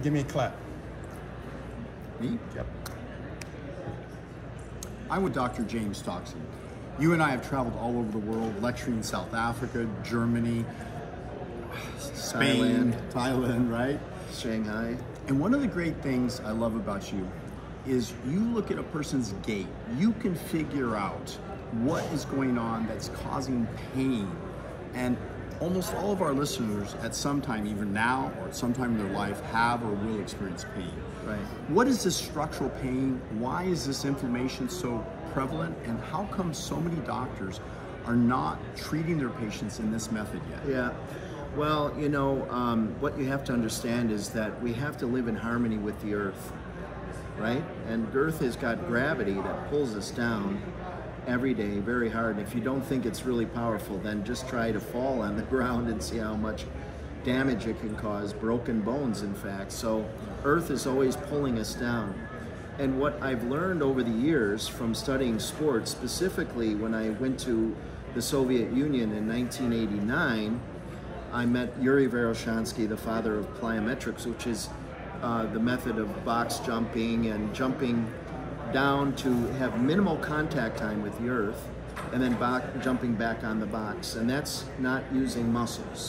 Give me a clap. Me? Yep. I'm with Dr. James Stoxen. You and I have traveled all over the world, lecturing in South Africa, Germany, Spain, Thailand, right? Shanghai. And one of the great things I love about you is you look at a person's gait. You can figure out what is going on that's causing pain. And almost all of our listeners at some time, even now or at some time in their life, have or will experience pain. Right. What is this structural pain? Why is this inflammation so prevalent? And how come so many doctors are not treating their patients in this method yet? Yeah. Well, you know, what you have to understand is that we have to live in harmony with the earth, right? And earth has got gravity that pulls us down every day very hard. And if you don't think it's really powerful, then just try to fall on the ground and see how much damage it can cause, broken bones, in fact. So earth is always pulling us down. And what I've learned over the years from studying sports, specifically when I went to the Soviet Union in 1989, I met Yuri Veroshansky, the father of plyometrics, which is the method of box jumping and jumping down to have minimal contact time with the earth, and then jumping back on the box. And that's not using muscles.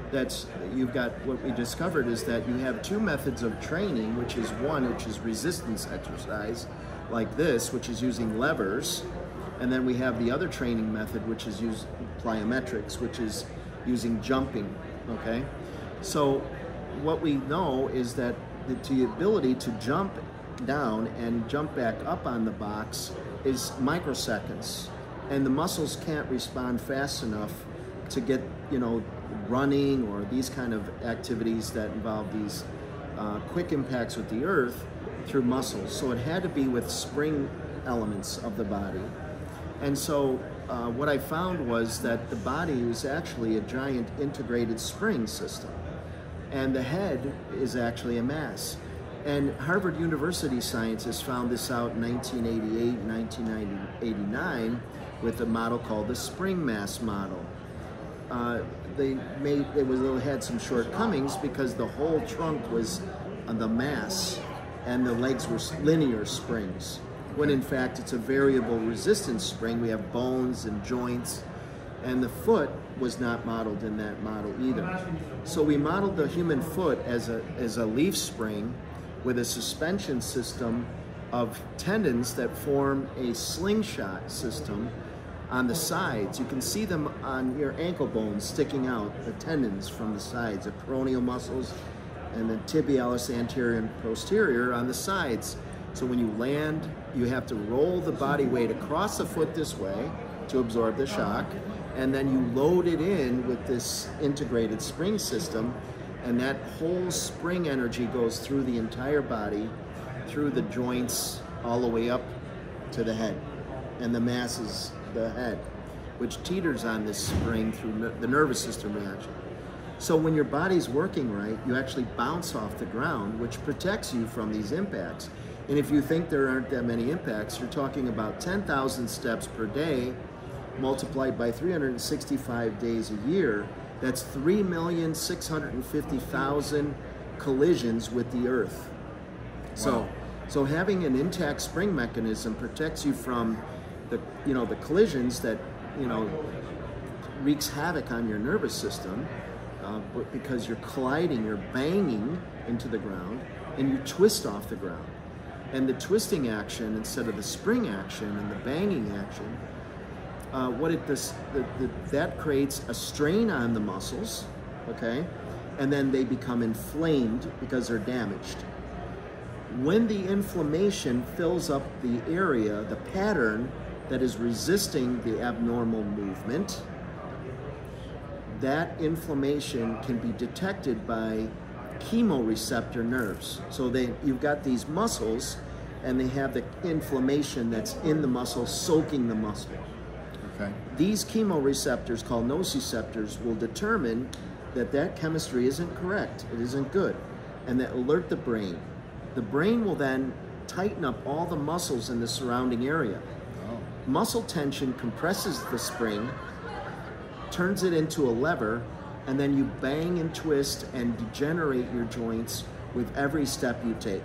You've got, what we discovered is that you have two methods of training, which is one, which is resistance exercise, like this, which is using levers. And then we have the other training method, which is plyometrics, which is using jumping, okay? So what we know is that the ability to jump down and jump back up on the box is microseconds, and the muscles can't respond fast enough to get, you know, running or these kind of activities that involve these quick impacts with the earth through muscles. So it had to be with spring elements of the body. And so what I found was that the body is actually a giant integrated spring system, and the head is actually a mass. And Harvard University scientists found this out in 1988, 1989 with a model called the spring mass model. They had some shortcomings because the whole trunk was the mass and the legs were linear springs, when in fact it's a variable resistance spring. We have bones and joints, and the foot was not modeled in that model either. So we modeled the human foot as a leaf spring with a suspension system of tendons that form a slingshot system on the sides. You can see them on your ankle bones sticking out, the tendons from the sides, the peroneal muscles and the tibialis anterior and posterior on the sides. So when you land, you have to roll the body weight across the foot this way to absorb the shock, and then you load it in with this integrated spring system, and that whole spring energy goes through the entire body, through the joints, all the way up to the head. And the mass is the head, which teeters on this spring through the nervous system reaction. So when your body's working right, you actually bounce off the ground, which protects you from these impacts. And if you think there aren't that many impacts, you're talking about 10,000 steps per day multiplied by 365 days a year. That's 3,650,000 collisions with the earth. Wow. So having an intact spring mechanism protects you from the collisions that, wreaks havoc on your nervous system, because you're colliding, you're banging into the ground, and you twist off the ground. And the twisting action instead of the spring action and the banging action, that creates a strain on the muscles, okay? And then they become inflamed because they're damaged. When the inflammation fills up the area, the pattern that is resisting the abnormal movement, that inflammation can be detected by chemoreceptor nerves. So you've got these muscles, and they have the inflammation that's in the muscle soaking the muscle. Okay. These chemoreceptors, called nociceptors, will determine that chemistry isn't correct, it isn't good, and that alert the brain. The brain will then tighten up all the muscles in the surrounding area. Oh. Muscle tension compresses the spring, turns it into a lever, and then you bang and twist and degenerate your joints with every step you take.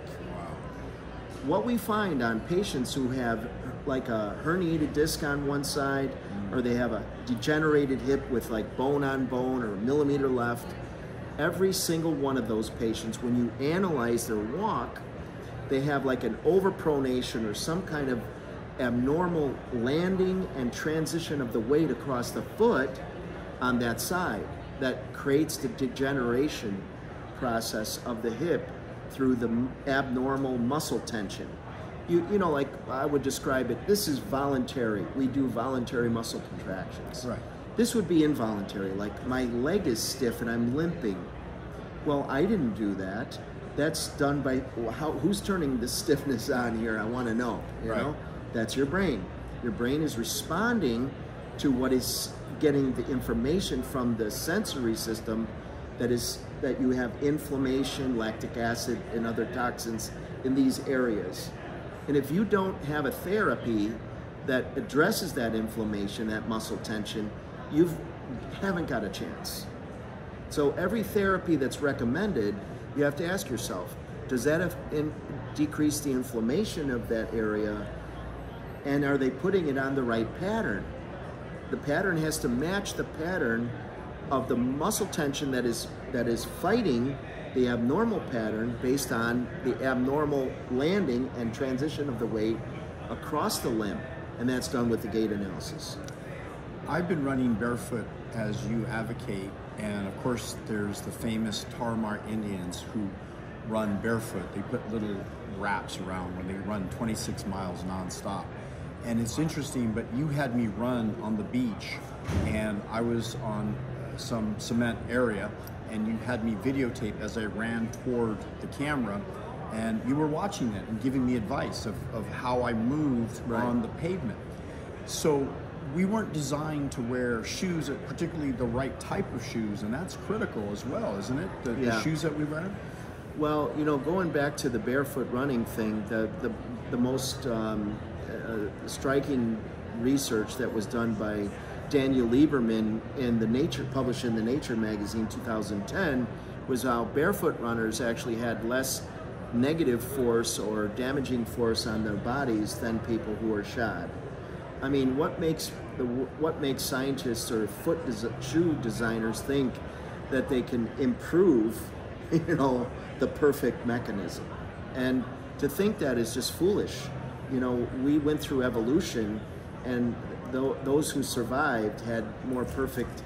What we find on patients who have like a herniated disc on one side, or they have a degenerated hip with like bone on bone or a millimeter left, every single one of those patients, when you analyze their walk, they have like an overpronation or some kind of abnormal landing and transition of the weight across the foot on that side that creates the degeneration process of the hip through the abnormal muscle tension. You know, like I would describe it, this is voluntary. We do voluntary muscle contractions. Right. This would be involuntary, like my leg is stiff and I'm limping. Well, I didn't do that. That's done by, who's turning the stiffness on here? I want to know, you know? That's your brain. Your brain is responding to what is getting the information from the sensory system that you have inflammation, lactic acid, and other toxins in these areas. And if you don't have a therapy that addresses that inflammation, that muscle tension, you haven't got a chance. So every therapy that's recommended, you have to ask yourself, does that decrease the inflammation of that area? And are they putting it on the right pattern? The pattern has to match the pattern of the muscle tension that is fighting the abnormal pattern based on the abnormal landing and transition of the weight across the limb. And that's done with the gait analysis. I've been running barefoot as you advocate, and of course there's the famous Tarahumara Indians who run barefoot. They put little wraps around when they run 26 miles nonstop. And it's interesting, but you had me run on the beach, and I was on some cement area, and you had me videotape as I ran toward the camera, and you were watching it and giving me advice of how I moved on the pavement. So we weren't designed to wear shoes, particularly the right type of shoes, and that's critical as well, isn't it? The shoes that we wear? Well, you know, going back to the barefoot running thing, the most striking research that was done by Daniel Lieberman in published in the Nature magazine 2010 was how barefoot runners actually had less negative force or damaging force on their bodies than people who are shod. I mean, what makes scientists or shoe designers think that they can improve, you know, the perfect mechanism? And to think that is just foolish. You know, we went through evolution, and those who survived had more perfect,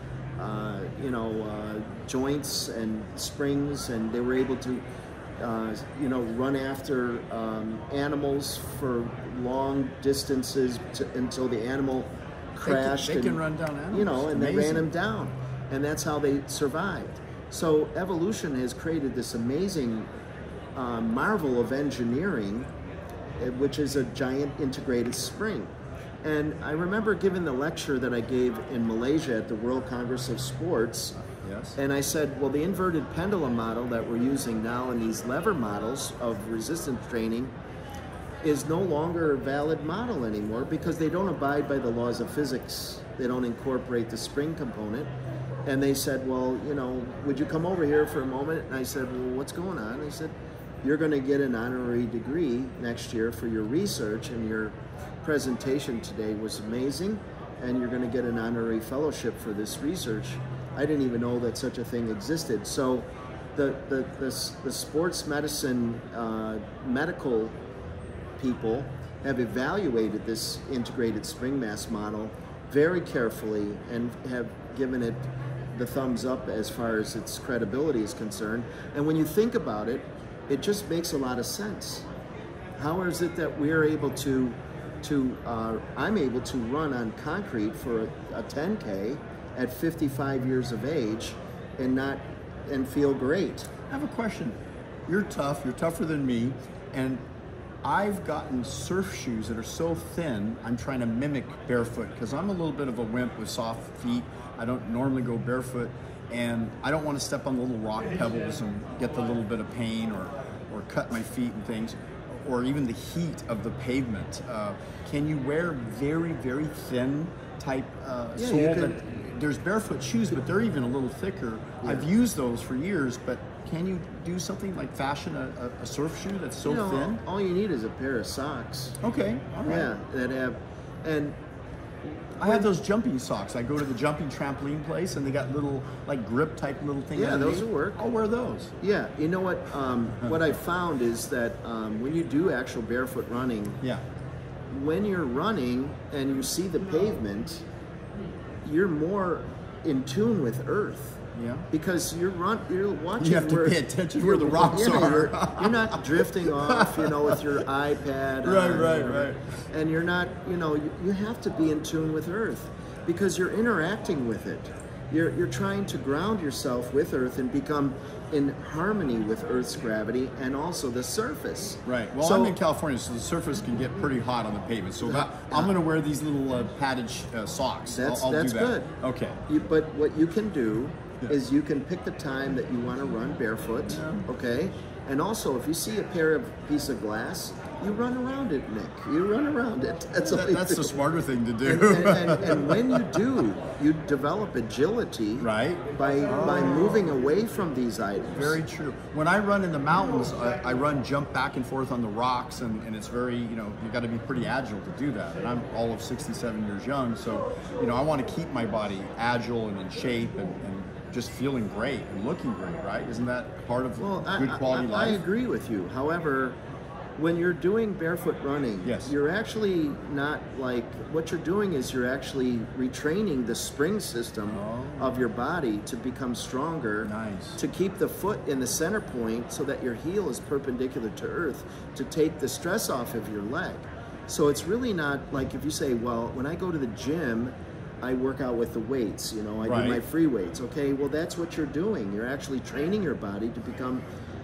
joints and springs, and they were able to, run after animals for long distances until the animal crashed. They can run down animals. You know, and they ran them down, and that's how they survived. So evolution has created this amazing marvel of engineering, which is a giant integrated spring. And I remember giving the lecture that I gave in Malaysia at the World Congress of Sports. Yes. And I said, well, the inverted pendulum model that we're using now in these lever models of resistance training is no longer a valid model anymore because they don't abide by the laws of physics. They don't incorporate the spring component. And they said, well, you know, would you come over here for a moment? And I said, well, what's going on? They said, you're going to get an honorary degree next year for your research, and your presentation today was amazing, and you're going to get an honorary fellowship for this research. I didn't even know that such a thing existed. So the sports medicine medical people have evaluated this integrated spring mass model very carefully and have given it the thumbs up as far as its credibility is concerned. And when you think about it, it just makes a lot of sense. How is it that we're able I'm able to run on concrete for a 10K at 55 years of age and feel great? I have a question. You're tough, you're tougher than me, and I've gotten surf shoes that are so thin, I'm trying to mimic barefoot because I'm a little bit of a wimp with soft feet. I don't normally go barefoot, and I don't want to step on the little rock pebbles and get the little bit of pain or cut my feet and things, or even the heat of the pavement. Can you wear very, very thin type sole? There's barefoot shoes, but they're even a little thicker. Yeah. I've used those for years, but can you do something like fashion a surf shoe that's so thin? All you need is a pair of socks. Okay, all right. Yeah, that have, and I have those jumping socks. I go to the jumping trampoline place, and they got little like grip type little things. Yeah, those will work. I'll wear those. Yeah, you know what? What I found is that when you do actual barefoot running, yeah, when you're running and you see the pavement, you're more in tune with Earth. Yeah. Because you're watching. You have to pay attention where the rocks are. You're not drifting off, with your iPad. Right. And you're not, you have to be in tune with Earth because you're interacting with it. You're trying to ground yourself with Earth and become in harmony with Earth's gravity and also the surface. Right. Well, I'm in California, so the surface can get pretty hot on the pavement. So I'm going to wear these little padded socks. That's do that. good. Okay. But what you can do is you can pick the time that you want to run barefoot, okay? And also, if you see a piece of glass, you run around it, Nick. You run around it. That's the smarter thing to do. And when you do, you develop agility by moving away from these items. Very true. When I run in the mountains, I jump back and forth on the rocks, and it's very, you got to be pretty agile to do that. And I'm all of 67 years young, so, I want to keep my body agile and in shape and just feeling great and looking great, right? Isn't that part of good quality life? I agree with you. However, when you're doing barefoot running, you're actually not what you're doing is you're actually retraining the spring system of your body to become stronger, to keep the foot in the center point so that your heel is perpendicular to earth, to take the stress off of your leg. So it's really not like if you say, well, when I go to the gym, I work out with the weights, I do my free weights. Okay, well, that's what you're doing. You're actually training your body to become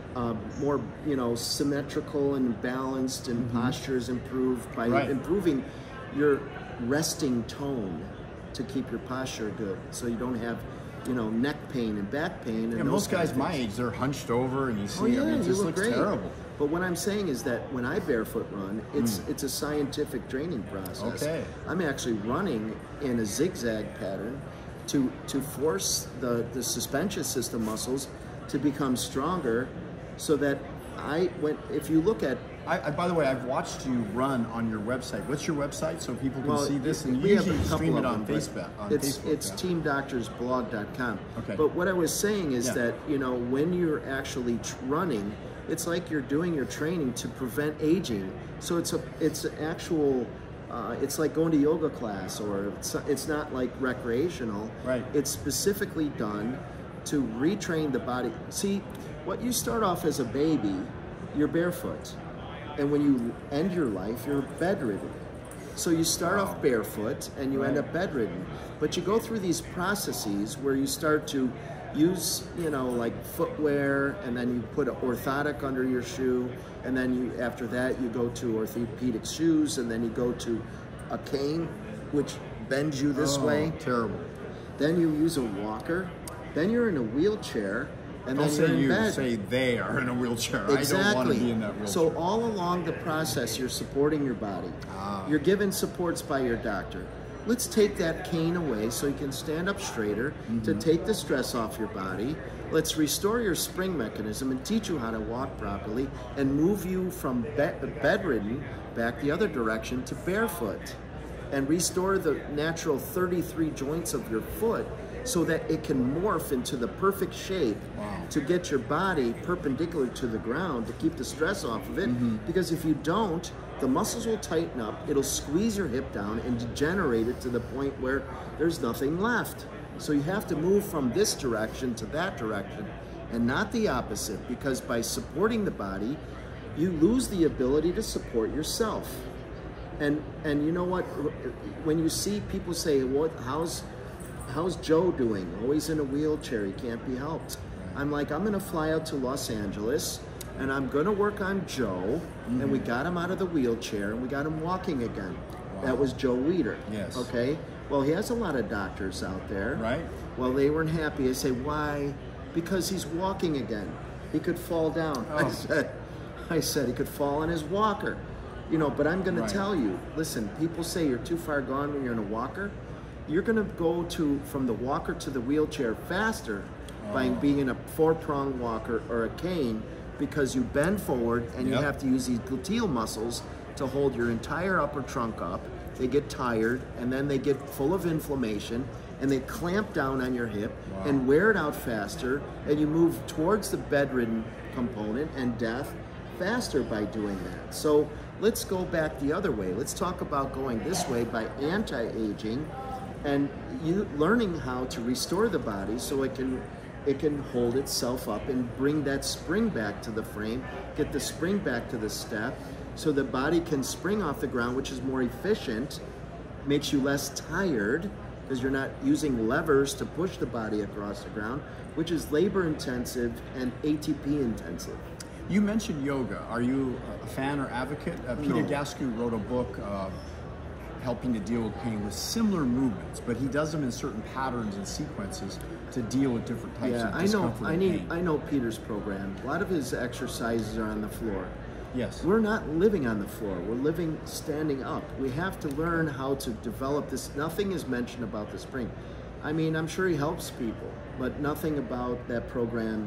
more, symmetrical and balanced, and postures improved by improving your resting tone to keep your posture good, so you don't have, neck pain and back pain. And most guys my age, they're hunched over, and you see, it just looks terrible. But what I'm saying is that when I barefoot run, it's a scientific training process. Okay. I'm actually running in a zigzag pattern to force the suspension system muscles to become stronger, so that if you look at... by the way, I've watched you run on your website. What's your website so people can see this? And you usually stream it on Facebook. It's teamdoctorsblog.com. Okay. But what I was saying is that, when you're actually running, it's like you're doing your training to prevent aging. So it's actual, it's like going to yoga class, or it's not like recreational. Right. It's specifically done to retrain the body. See, what you start off as a baby, you're barefoot. And when you end your life, you're bedridden. So you start off barefoot and you end up bedridden. But you go through these processes where you start to use, like footwear, and then you put an orthotic under your shoe, and then after that you go to orthopedic shoes, and then you go to a cane, which bends you this way. Terrible. Then you use a walker. Then you're in a wheelchair, and Don't then you're in bed. Say they are in a wheelchair. Exactly. I don't want to be in that wheelchair. So all along the process, you're supporting your body. You're given supports by your doctor. Let's take that cane away so you can stand up straighter, to take the stress off your body. Let's restore your spring mechanism and teach you how to walk properly, and move you from bedridden back the other direction to barefoot, and restore the natural 33 joints of your foot so that it can morph into the perfect shape to get your body perpendicular to the ground, to keep the stress off of it. Because if you don't, the muscles will tighten up, it'll squeeze your hip down and degenerate it to the point where there's nothing left. So you have to move from this direction to that direction, and not the opposite, because by supporting the body, you lose the ability to support yourself. And you know what, when you see people say, how's Joe doing? Oh, he's in a wheelchair, he can't be helped. I'm like, I'm gonna fly out to Los Angeles, and I'm gonna work on Joe, and we got him out of the wheelchair, and we got him walking again. That was Joe Weider. Yes. Okay? Well, he has a lot of doctors out there. Right. Well, they weren't happy. I say, why? Because he's walking again. He could fall down. I said he could fall on his walker. But I'm gonna tell you, listen, people say you're too far gone when you're in a walker. You're gonna go from the walker to the wheelchair faster by being in a 4-prong walker or a cane, because you bend forward and you have to use these gluteal muscles to hold your entire upper trunk up. They get tired, and then they get full of inflammation, and they clamp down on your hip and wear it out faster, and you move towards the bedridden component and death faster by doing that. So let's go back the other way. Let's talk about going this way by anti-aging and you learning how to restore the body so it can hold itself up and bring that spring back to the frame, get the spring back to the step, so the body can spring off the ground, which is more efficient, makes you less tired, because you're not using levers to push the body across the ground, which is labor intensive and ATP intensive. You mentioned yoga. Are you a fan or advocate? Peter Gasku wrote a book helping to deal with pain with similar movements, but he does them in certain patterns and sequences to deal with different types of discomfort and pain. I know Peter's program. A lot of his exercises are on the floor. Yes. We're not living on the floor. We're living standing up. We have to learn how to develop this. Nothing is mentioned about the spring. I mean, I'm sure he helps people, but nothing about that program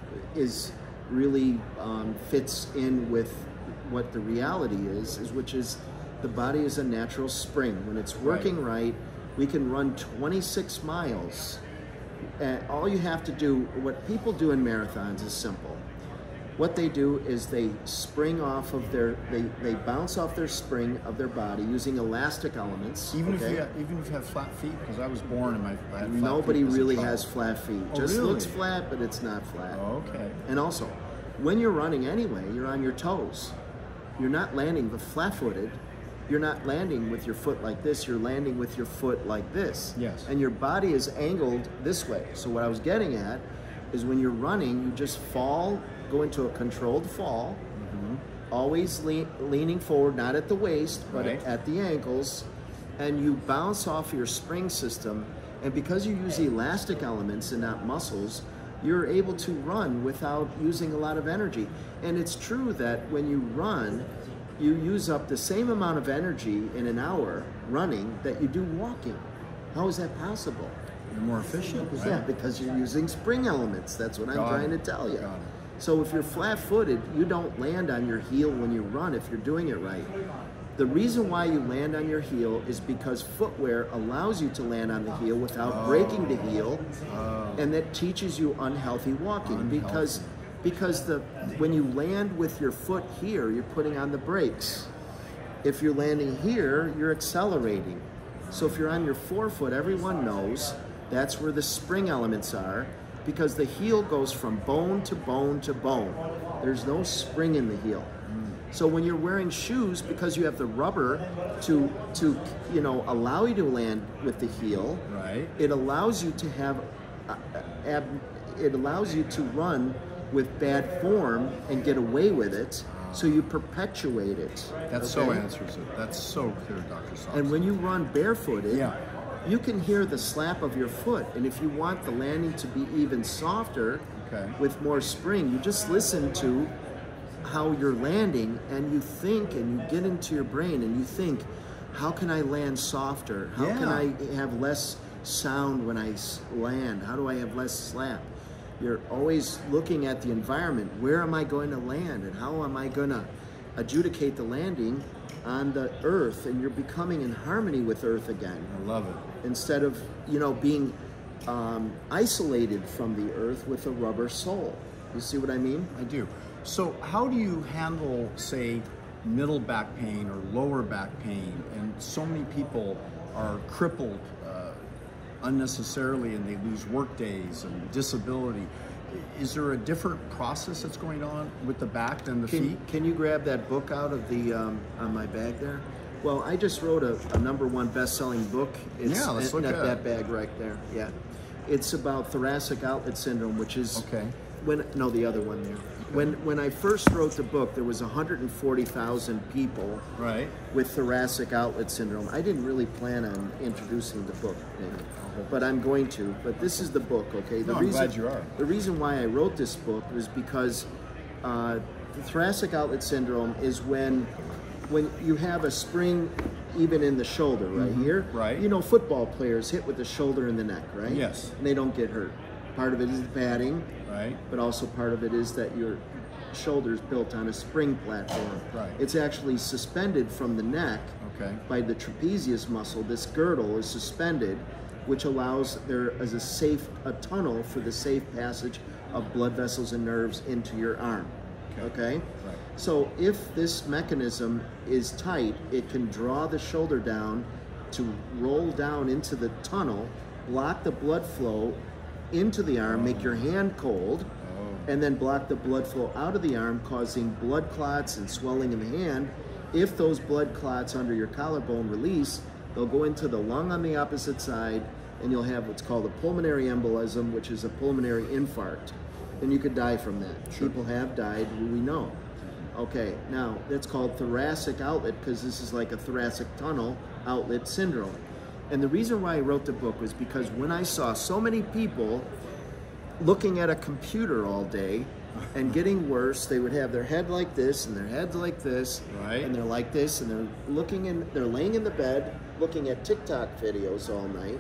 is really fits in with what the reality is, which is the body is a natural spring. When it's working right, we can run 26 miles. And all you have to do, what people do in marathons is simple. What they do is they spring off of they bounce off their spring of their body using elastic elements. Even if you have flat feet, because I was born and I had flat Nobody feet really has flat feet. Oh, Just really? looks flat, but it's not flat. Oh, okay. And also, when you're running anyway, you're on your toes. You're not landing flat-footed. You're not landing with your foot like this. You're landing with your foot like this. Yes. And your body is angled this way. So what I was getting at is when you're running, you just fall, go into a controlled fall, always leaning forward, not at the waist, but at the ankles, and you bounce off your spring system. And because you use elastic elements and not muscles, you're able to run without using a lot of energy. And it's true that when you run, you use up the same amount of energy in an hour running that you do walking. How is that possible? You're more efficient, right? Yeah, because you're using spring elements. That's what I'm trying to tell you. Got it. So if you're flat-footed, you don't land on your heel when you run if you're doing it right. The reason why you land on your heel is because footwear allows you to land on the heel without breaking the heel, and that teaches you unhealthy walking. Because when you land with your foot here, you're putting on the brakes. If you're landing here, you're accelerating. So if you're on your forefoot, everyone knows that's where the spring elements are, because the heel goes from bone to bone to bone. There's no spring in the heel. So when you're wearing shoes, because you have the rubber to allow you to land with the heel, it allows you to have it allows you to run with bad form and get away with it. So you perpetuate it. That so answers it. That's so clear, Dr. Stoxen. And when you run barefooted, you can hear the slap of your foot. And if you want the landing to be even softer, with more spring, you just listen to how you're landing, and you think, and you get into your brain, and you think, how can I land softer? How can I have less sound when I land? How do I have less slap? You're always looking at the environment. Where am I going to land, and how am I going to adjudicate the landing on the earth? And you're becoming in harmony with earth again. I love it. Instead of being isolated from the earth with a rubber sole. You see what I mean? I do. So how do you handle, say, middle back pain or lower back pain? And so many people are crippled unnecessarily, and they lose work days and disability. Is there a different process that's going on with the back than the feet? Can you grab that book out of the on my bag there? Well, I just wrote a #1 best-selling book. It's let's look at that bag right there. Yeah, it's about thoracic outlet syndrome, which is the other one there. When I first wrote the book, there was 140,000 people with thoracic outlet syndrome. I didn't really plan on introducing the book, but I'm going to. But this is the book, okay? I'm glad you are. The reason why I wrote this book was because the thoracic outlet syndrome is when you have a spring even in the shoulder, right here. Football players hit with the shoulder and the neck, right? Yes. And they don't get hurt. Part of it is the padding, Right. but also part of it is that your shoulder's built on a spring platform. Right. It's actually suspended from the neck Okay. by the trapezius muscle. This girdle is suspended, which allows there as a tunnel for the safe passage of blood vessels and nerves into your arm. Okay? Right. So if this mechanism is tight, it can draw the shoulder down to roll down into the tunnel, block the blood flow into the arm, make your hand cold, and then block the blood flow out of the arm, causing blood clots and swelling in the hand. If those blood clots under your collarbone release, they'll go into the lung on the opposite side, and you'll have what's called a pulmonary embolism, which is a pulmonary infarct. And you could die from that. Sure. People have died who we know. Okay, now that's called thoracic outlet because this is like a thoracic tunnel outlet syndrome. And the reason why I wrote the book was because when I saw so many people looking at a computer all day and getting worse, they would have their head like this and their head like this, Right. and they're like this, and they're laying in the bed looking at TikTok videos all night.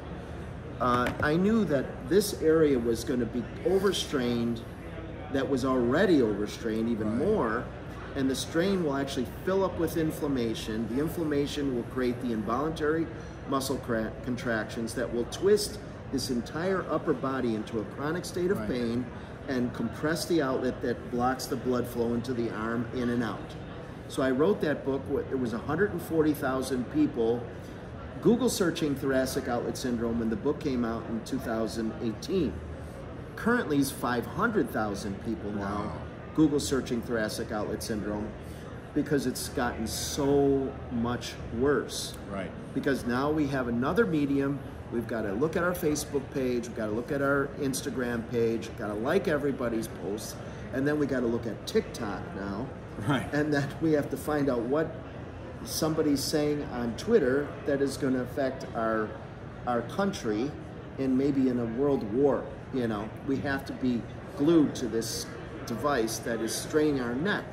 I knew that this area was going to be overstrained, that was already overstrained even Right. more, and the strain will actually fill up with inflammation. The inflammation will create the involuntary muscle contractions that will twist this entire upper body into a chronic state of Right. pain and compress the outlet that blocks the blood flow into the arm in and out. So I wrote that book. It was 140,000 people Google searching thoracic outlet syndrome when the book came out in 2018. Currently, it's 500,000 people now Wow. Google searching thoracic outlet syndrome because it's gotten so much worse. Right. Because now we have another medium. We've got to look at our Facebook page. We've got to look at our Instagram page. We've got to like everybody's posts. And then we got to look at TikTok now. Right. And that we have to find out what somebody's saying on Twitter that is going to affect our country and maybe in a world war. You know, we have to be glued to this device that is straining our neck.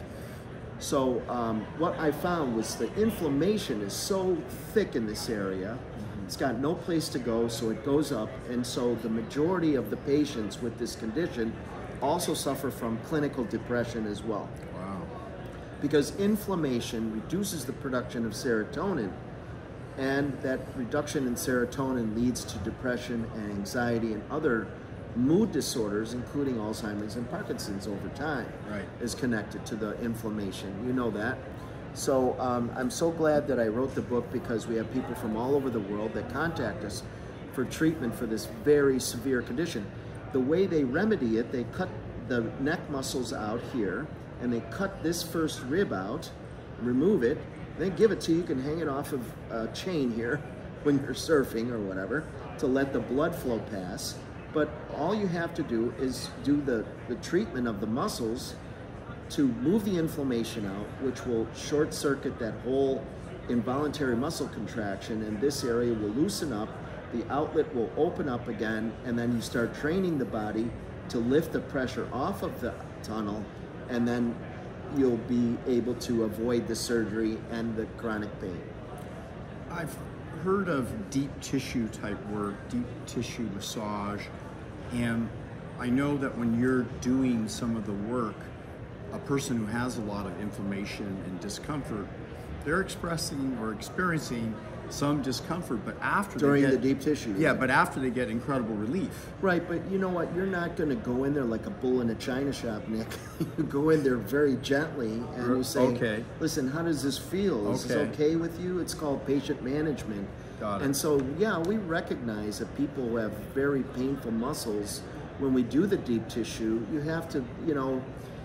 So what I found was the inflammation is so thick in this area. It's got no place to go, so it goes up. And so the majority of the patients with this condition also suffer from clinical depression as well. Wow. Because inflammation reduces the production of serotonin, and that reduction in serotonin leads to depression and anxiety and other mood disorders, including Alzheimer's and Parkinson's over time. Right. Is connected to the inflammation. You know that. So I'm so glad that I wrote the book because we have people from all over the world that contact us for treatment for this very severe condition. The way they remedy it, they cut the neck muscles out here, and they cut this first rib out, remove it, then give it to you. You can hang it off of a chain here when you're surfing or whatever to let the blood flow pass. But all you have to do is do the treatment of the muscles to move the inflammation out, which will short circuit that whole involuntary muscle contraction, and this area will loosen up, the outlet will open up again, and then you start training the body to lift the pressure off of the tunnel, and then you'll be able to avoid the surgery and the chronic pain. I've heard of deep tissue type work, deep tissue massage, and I know that when you're doing some of the work, a person who has a lot of inflammation and discomfort, they're expressing or experiencing some discomfort, but after During they get, the deep tissue. yeah, but after they get incredible relief. Right, but you know what? You're not going to go in there like a bull in a china shop, Nick. You go in there very gently and you say, Okay. listen, how does this feel? Is this Okay. okay with you? It's called patient management. Got it. And so, yeah, we recognize that people who have very painful muscles, when we do the deep tissue, you have to, you know,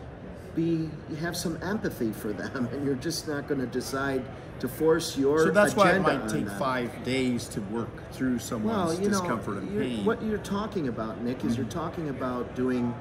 you have some empathy for them, and you're just not going to decide to force your So that's why it agenda might on take them. 5 days to work through someone's discomfort and pain. What you're talking about, Nick, is you're talking about doing,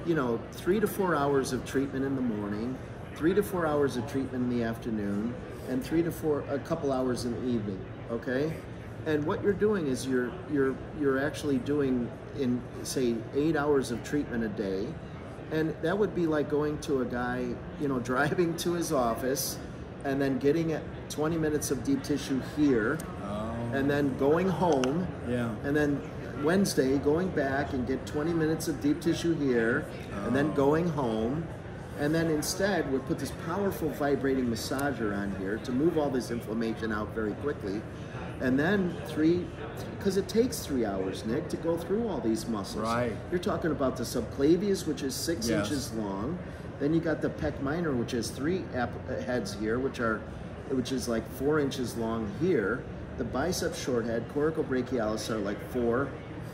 3 to 4 hours of treatment in the morning, 3 to 4 hours of treatment in the afternoon, and a couple hours in the evening. Okay, and what you're doing is you're actually doing in say 8 hours of treatment a day, and that would be like going to a guy, driving to his office, and then getting 20 minutes of deep tissue here, and then going home, Yeah. and then Wednesday, going back and get 20 minutes of deep tissue here, and then going home. And then instead, we'll put this powerful vibrating massager on here to move all this inflammation out very quickly. And then because it takes 3 hours, Nick, to go through all these muscles. Right. You're talking about the subclavius, which is 6 inches long. Then you got the pec minor, which has 3 heads here, which is like 4 inches long here. The bicep short head, coracobrachialis are like 4.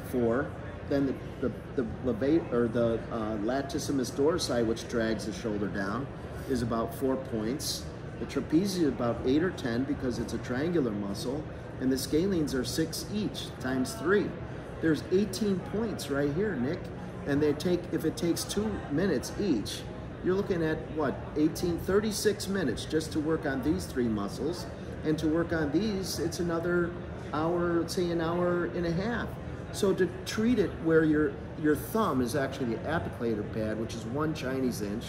Then the levate or the latissimus dorsi, which drags the shoulder down, is about 4 points. The trapezius is about 8 or 10 because it's a triangular muscle, and the scalenes are 6 each times 3. There's 18 points right here, Nick, and if it takes 2 minutes each, you're looking at what, 36 minutes just to work on these 3 muscles, and to work on these, it's another hour, say an hour and a half. So to treat it where your thumb is actually the applicator pad, which is 1 Chinese inch,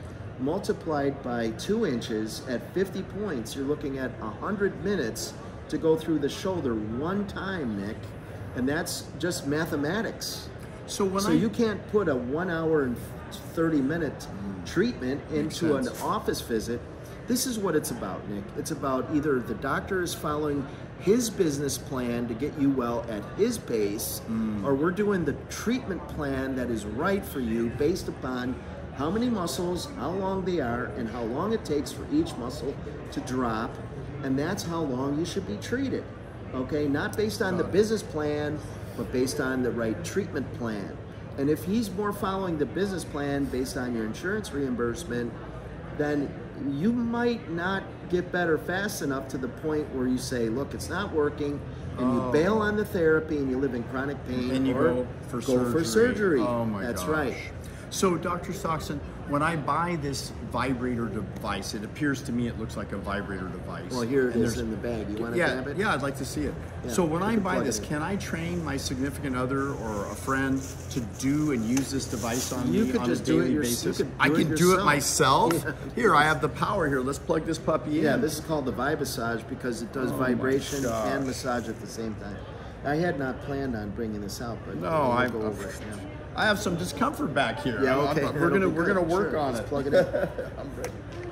multiplied by 2 inches at 50 points, you're looking at 100 minutes to go through the shoulder 1 time, Nick, and that's just mathematics. So you can't put a 1 hour and 30 minute treatment into an office visit. This is what it's about, Nick. It's about either the doctor is following his business plan to get you well at his pace, or we're doing the treatment plan that is right for you based upon how many muscles, how long they are, and how long it takes for each muscle to drop, and that's how long you should be treated, okay? Not based on the business plan, but based on the right treatment plan. And if he's more following the business plan based on your insurance reimbursement, then you might not get better fast enough to the point where you say, look, it's not working, and you bail on the therapy and you live in chronic pain, and you go for surgery. Oh my That's gosh. right. So Dr. Stoxen, when I buy this vibrator device, it appears to me it looks like a vibrator device. Well, here it is in the bag. You want to grab it? Yeah, I'd like to see it. Yeah, so when I buy plug this, it in. can I train my significant other or a friend to do and use this device on me on a daily basis? I can do it myself? Yeah. Here, I have the power here. Let's plug this puppy in. Yeah, this is called the Vibasage because it does vibration and massage at the same time. I had not planned on bringing this out, but No, we'll go over it. Yeah. I have some discomfort back here. Yeah, okay. We're gonna work on Let's it. plug it in. I'm ready.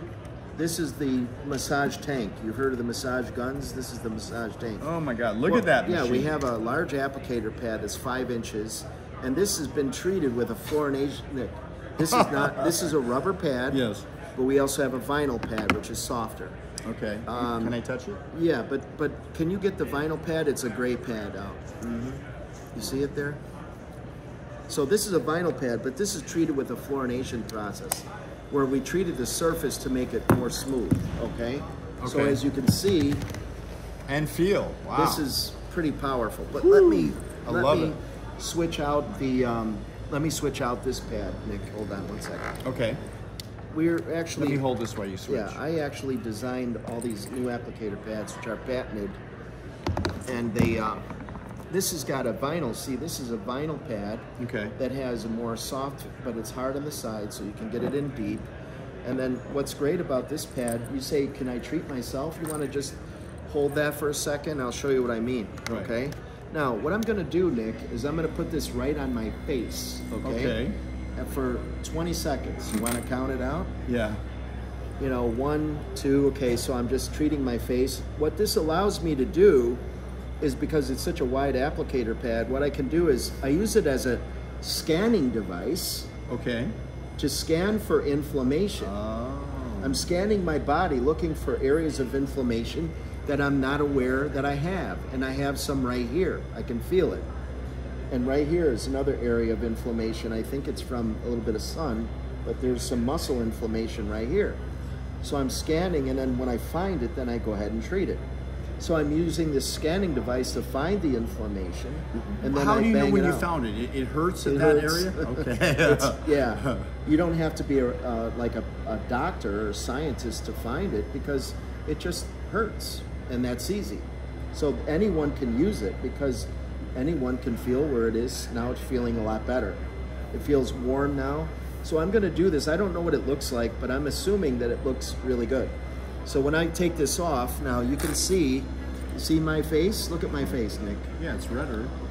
This is the massage tank. You've heard of the massage guns? This is the massage tank. Oh my God! Look at that. Yeah, machine. we have a large applicator pad that's 5 inches, and this has been treated with a fluorination. Nick, this is not. This is a rubber pad. Yes. But we also have a vinyl pad, which is softer. Okay. Can I touch it? Yeah, but can you get the vinyl pad? It's a gray pad out. You see it there? So this is a vinyl pad, but this is treated with a fluorination process, where we treated the surface to make it more smooth, okay? So Okay. as you can see, And feel. Wow. this is pretty powerful. But let me love it. switch out the, let me switch out this pad, Nick. Hold on 1 second. Okay. We're actually... Let me hold this while you switch. Yeah, I actually designed all these new applicator pads, which are patented, and they, this has got a vinyl, see, this is a vinyl pad Okay. that has a more soft, but it's hard on the side, so you can get it in deep. And then what's great about this pad, you say, can I treat myself? You want to just hold that for a second? I'll show you what I mean, Right. okay? Now, what I'm going to do, Nick, is I'm going to put this right on my face, okay? Okay. And for 20 seconds. You want to count it out? Yeah. You know, 1, 2, okay, so I'm just treating my face. What this allows me to do is, because it's such a wide applicator pad, what I can do is I use it as a scanning device Okay. to scan for inflammation. Oh. I'm scanning my body looking for areas of inflammation that I'm not aware that I have. And I have some right here. I can feel it. And right here is another area of inflammation. I think it's from a little bit of sun, but there's some muscle inflammation right here. So I'm scanning, and then when I find it, then I go ahead and treat it. So I'm using this scanning device to find the inflammation, and then How I do you know bang when it you out. found it? It hurts in It that hurts. area? Okay. Yeah, you don't have to be like a doctor or scientist to find it, because it just hurts, and that's easy. So anyone can use it, because anyone can feel where it is. Now it's feeling a lot better. It feels warm now. So I'm gonna do this. I don't know what it looks like, but I'm assuming that it looks really good. So when I take this off, now you can see my face? Look at my face, Nick. Yeah, it's redder.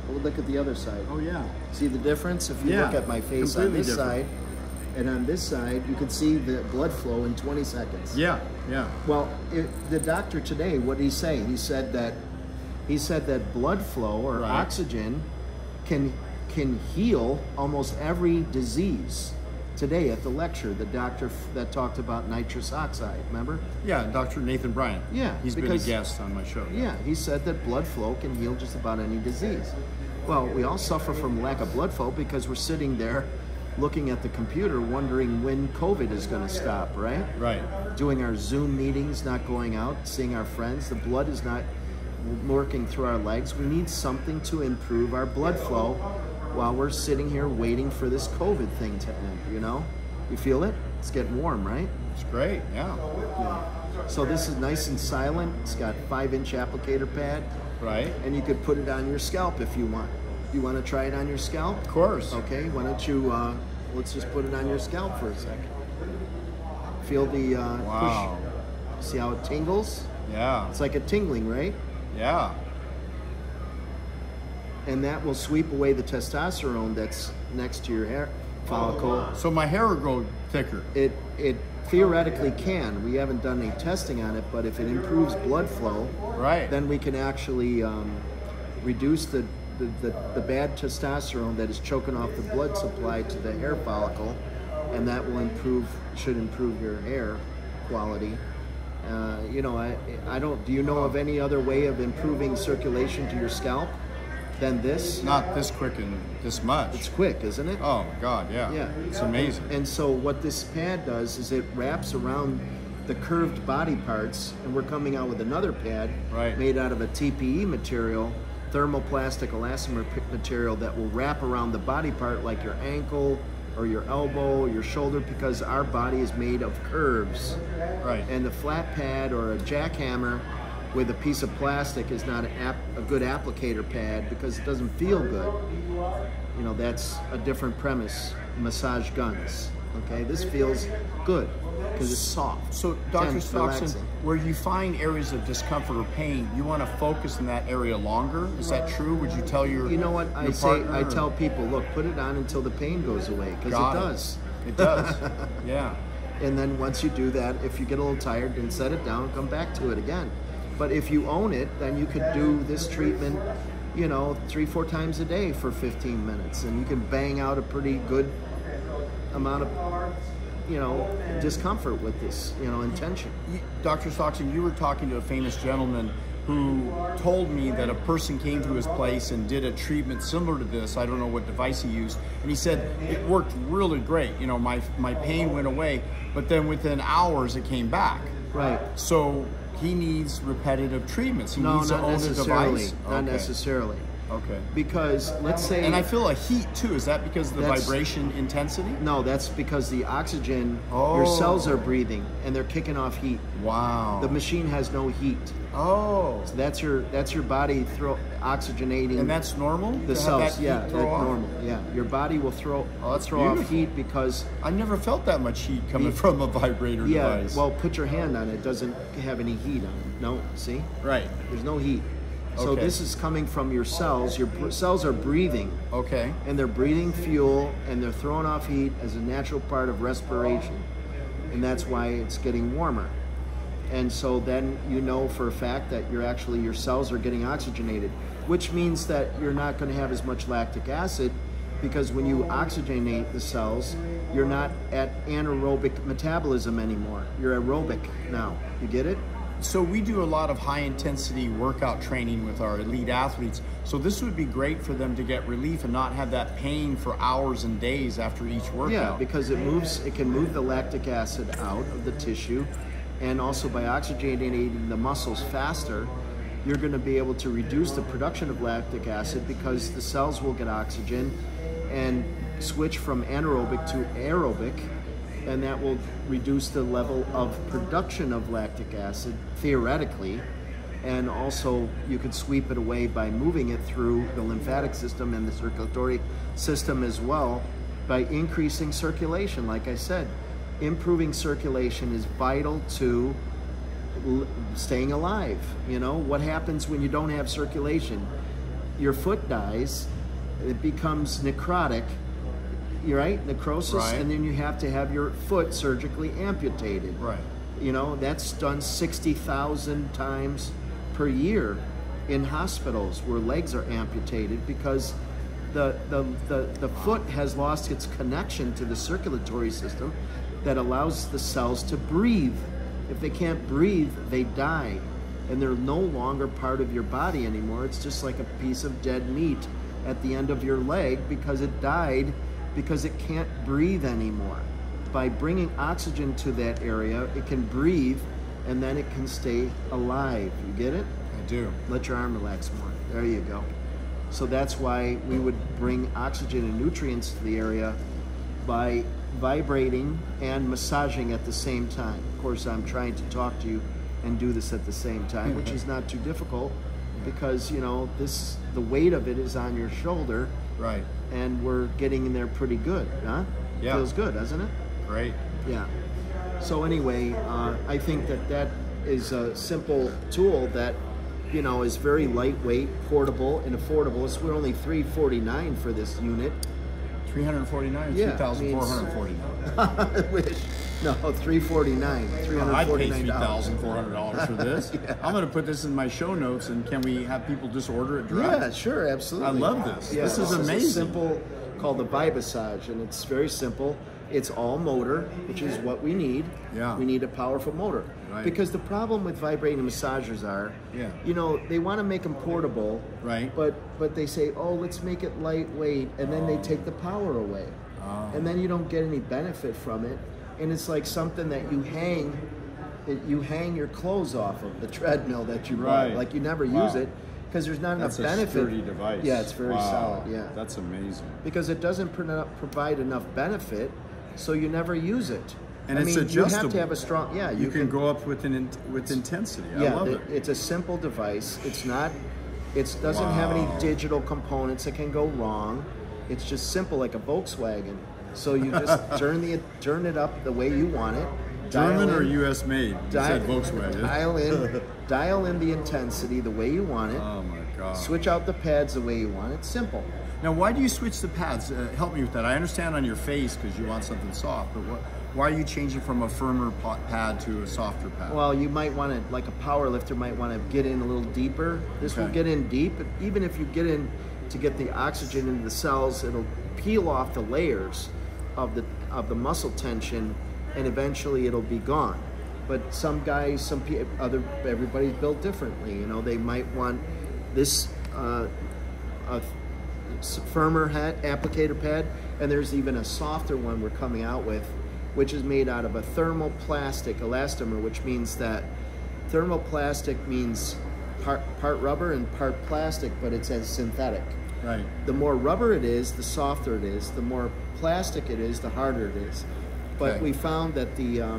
Well, look at the other side. Oh yeah. See the difference? If you Yeah, look at my face on completely this different. side and on this side, you can see the blood flow in 20 seconds. Yeah, yeah. Well, the doctor today, what did he say? He said that blood flow or Right. oxygen can heal almost every disease. Today at the lecture, the doctor that talked about nitrous oxide, remember? Yeah, Dr. Nathan Bryant. Yeah, He's been a because- guest on my show. Yeah, he said that blood flow can heal just about any disease. Well, we all suffer from lack of blood flow because we're sitting there looking at the computer wondering when COVID is going to stop, right? Right. Doing our Zoom meetings, not going out, seeing our friends. The blood is not working through our legs. We need something to improve our blood flow while we're sitting here waiting for this COVID thing to end, you know? You feel it? It's getting warm, right? It's great, yeah. So this is nice and silent. It's got 5-inch applicator pad, Right. and you could put it on your scalp if you want. You want to try it on your scalp? Of course. Okay, why don't you, let's just put it on your scalp for a second. Feel the Wow. push. See how it tingles? Yeah. It's like a tingling, right? Yeah. And that will sweep away the testosterone that's next to your hair follicle. So my hair will grow thicker. It theoretically can. We haven't done any testing on it, but if it improves blood flow, Right. then we can actually reduce the bad testosterone that is choking off the blood supply to the hair follicle, and that will should improve your hair quality. You know, I don't. Do you know of any other way of improving circulation to your scalp than this? Not this quick and this much. It's quick, isn't it? Oh my God, yeah. Yeah. It's amazing. And so what this pad does is it wraps around the curved body parts, and we're coming out with another pad Right. made out of a TPE material, thermoplastic elastomer material that will wrap around the body part like your ankle or your elbow or your shoulder, because our body is made of curves. Right. And the flat pad or a jackhammer with a piece of plastic is not a good applicator pad because it doesn't feel good. You know, that's a different premise. Massage guns. Okay, this feels good because it's soft. So, Dr. tense, Stoxen, relaxing. where you find areas of discomfort or pain, you want to focus in that area longer? Is that true? Would you tell your You know what I your say? partner, I or- tell people, look, put it on until the pain goes away because Got it does. It does. Yeah. And then once you do that, if you get a little tired, then set it down, come back to it again. But if you own it, then you could do this treatment, you know, 3-4 times a day for 15 minutes, and you can bang out a pretty good amount of, you know, discomfort with this, you know, intention. Dr. Stoxen, you were talking to a famous gentleman who told me that a person came to his place and did a treatment similar to this. I don't know what device he used. And he said it worked really great. You know, my pain went away, but then within hours it came back. Right. So he needs repetitive treatments. He No, needs to not own a necessarily. device. Not Okay. necessarily. Okay. Because let's say, And I feel a heat too. Is that because of the That's- vibration intensity? no, that's because the oxygen, Oh. your cells are breathing and they're kicking off heat. Wow. The machine has no heat. Oh. So that's your body oxygenating. And that's normal? the to have cells, that heat yeah, that's throw off? normal. Yeah, your body will throw that's off beautiful. heat because I never felt that much heat coming Heat. from a vibrator yeah. device. Well, put your hand on it. It doesn't have any heat on it. No, see, right. there's no heat. So Okay. this is coming from your cells. Your cells are breathing, Okay. and they're breathing fuel, and they're throwing off heat as a natural part of respiration, and that's why it's getting warmer. And so then you know for a fact that your cells are getting oxygenated, which means that you're not going to have as much lactic acid, because when you oxygenate the cells, you're not at anaerobic metabolism anymore. You're aerobic now. You get it? So we do a lot of high intensity workout training with our elite athletes. So this would be great for them to get relief and not have that pain for hours and days after each workout. Yeah, because it can move the lactic acid out of the tissue, and also by oxygenating the muscles faster, you're going to be able to reduce the production of lactic acid because the cells will get oxygen and switch from anaerobic to aerobic, and that will reduce the level of production of lactic acid, theoretically, and also you could sweep it away by moving it through the lymphatic system and the circulatory system as well by increasing circulation. Like I said, improving circulation is vital to staying alive. You know, what happens when you don't have circulation? your foot dies, it becomes necrotic, you're right, necrosis, Right. and then you have to have your foot surgically amputated. Right. You know, that's done 60,000 times per year in hospitals where legs are amputated because the foot has lost its connection to the circulatory system that allows the cells to breathe. If they can't breathe, they die, and they're no longer part of your body anymore. It's just like a piece of dead meat at the end of your leg because it died because it can't breathe anymore. By bringing oxygen to that area, it can breathe, and then it can stay alive. You get it? I do. Let your arm relax more. There you go. So that's why we would bring oxygen and nutrients to the area by vibrating and massaging at the same time. Of course, I'm trying to talk to you and do this at the same time, which is not too difficult because, you know, the weight of it is on your shoulder. Right. And we're getting in there pretty good, huh? Yeah. Feels good, doesn't it? Great. Yeah. So anyway, I think that is a simple tool that, you know, is very lightweight, portable, and affordable. We're only $349 for this unit. 349, Yeah, 3,449. I wish. No, $349. I'd pay $349. $3,400 for this. Yeah. I'm going to put this in my show notes, and can we have people just order it direct? Yeah, sure, absolutely. I love this. Yeah, This is a amazing. simple, called the Vibassage, and it's very simple. It's all motor, which is what we need. Yeah. We need a powerful motor. Right. Because the problem with vibrating massagers are, Yeah. you know, they want to make them portable, Right. but they say, oh, let's make it lightweight, and then they take the power away. And then you don't get any benefit from it. And it's like something that you hang your clothes off of, the treadmill that you bought. Right. Like you never Wow. use it because there's not That's enough a benefit. sturdy device. Yeah, it's very Wow. solid. Yeah. That's amazing. Because it doesn't provide enough benefit, so you never use it. And I it's mean, adjustable. You have to have a strong. Yeah, You can go up with intensity. I Yeah, love it. it's a simple device. It's not. It doesn't have any Wow. digital components that can go wrong. It's just simple, like a Volkswagen. So you just turn it up the way you want it. German dial or in- U.S. made? You said Volkswagen. dial in the intensity the way you want it. Oh my God. Switch out the pads the way you want it. Simple. Now, why do you switch the pads? Help me with that. I understand on your face because you want something soft, but why are you changing from a firmer pad to a softer pad? Well, you might want to, like a power lifter might want to get in a little deeper. This will Okay. get in deep. Even if you get in to get the oxygen into the cells, it'll peel off the layers of the muscle tension, and eventually it'll be gone. But some guys, everybody's built differently. You know, they might want this a firmer applicator pad, and there's even a softer one we're coming out with, which is made out of a thermoplastic elastomer, which means that thermoplastic means part rubber and part plastic, but it's as synthetic. Right. The more rubber it is, the softer it is. The more plastic it is, the harder it is. But Okay. we found that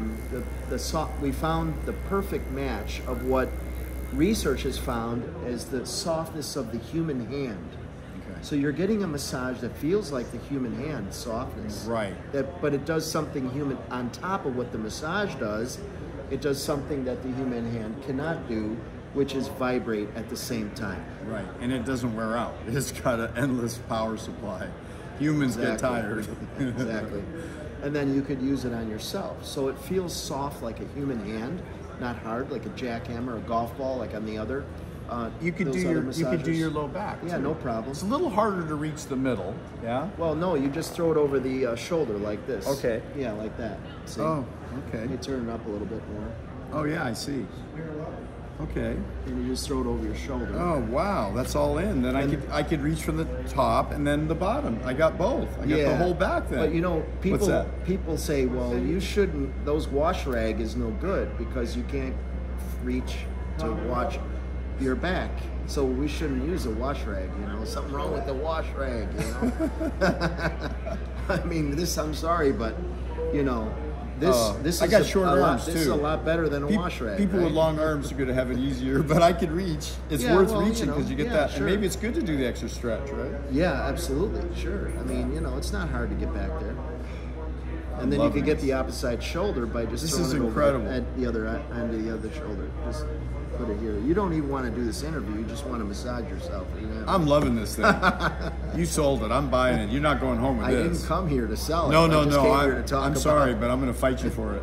we found the perfect match of what research has found as the softness of the human hand. Okay. So you're getting a massage that feels like the human hand softness. Right. But it does something human on top of what the massage does. It does something that the human hand cannot do, which is vibrate at the same time. Right. And it doesn't wear out. It's got an endless power supply. Humans get tired. Exactly. And then you could use it on yourself. So it feels soft like a human hand, not hard like a jackhammer, a golf ball like on the other. You could do your low back. Yeah, too. no problem. It's a little harder to reach the middle. Yeah. Well, no, you just throw it over the shoulder like this. Okay. Yeah, like that. See? Oh, okay. You turn it up a little bit more. Oh yeah, I see. Okay. And you just throw it over your shoulder. Oh wow, that's all in. Then I could reach from the top and then the bottom. I got both. I got the whole back then. But you know, What's that? people say, well, you shouldn't. Those wash rag is no good because you can't reach to wash your back. So we shouldn't use a wash rag. You know, something wrong with the wash rag. You know. I mean, I'm sorry, but you know. This I got short arms This is too. a lot better than a wash rag. People right? with long arms are going to have it easier, but I could reach. It's Yeah, worth well, reaching because you get that. sure. And maybe it's good to do the extra stretch, right? Yeah, absolutely, sure. I mean, you know, it's not hard to get back there. And then you could get the opposite shoulder by just This throwing is it incredible. over at the other end of the other shoulder. Just put it here. You don't even want to do this interview. You just want to massage yourself. I'm loving this thing. You sold it. I'm buying it. You're not going home with I this. didn't come here to sell it. No, I no, just no. came here to talk I'm about sorry, but I'm going to fight you for it.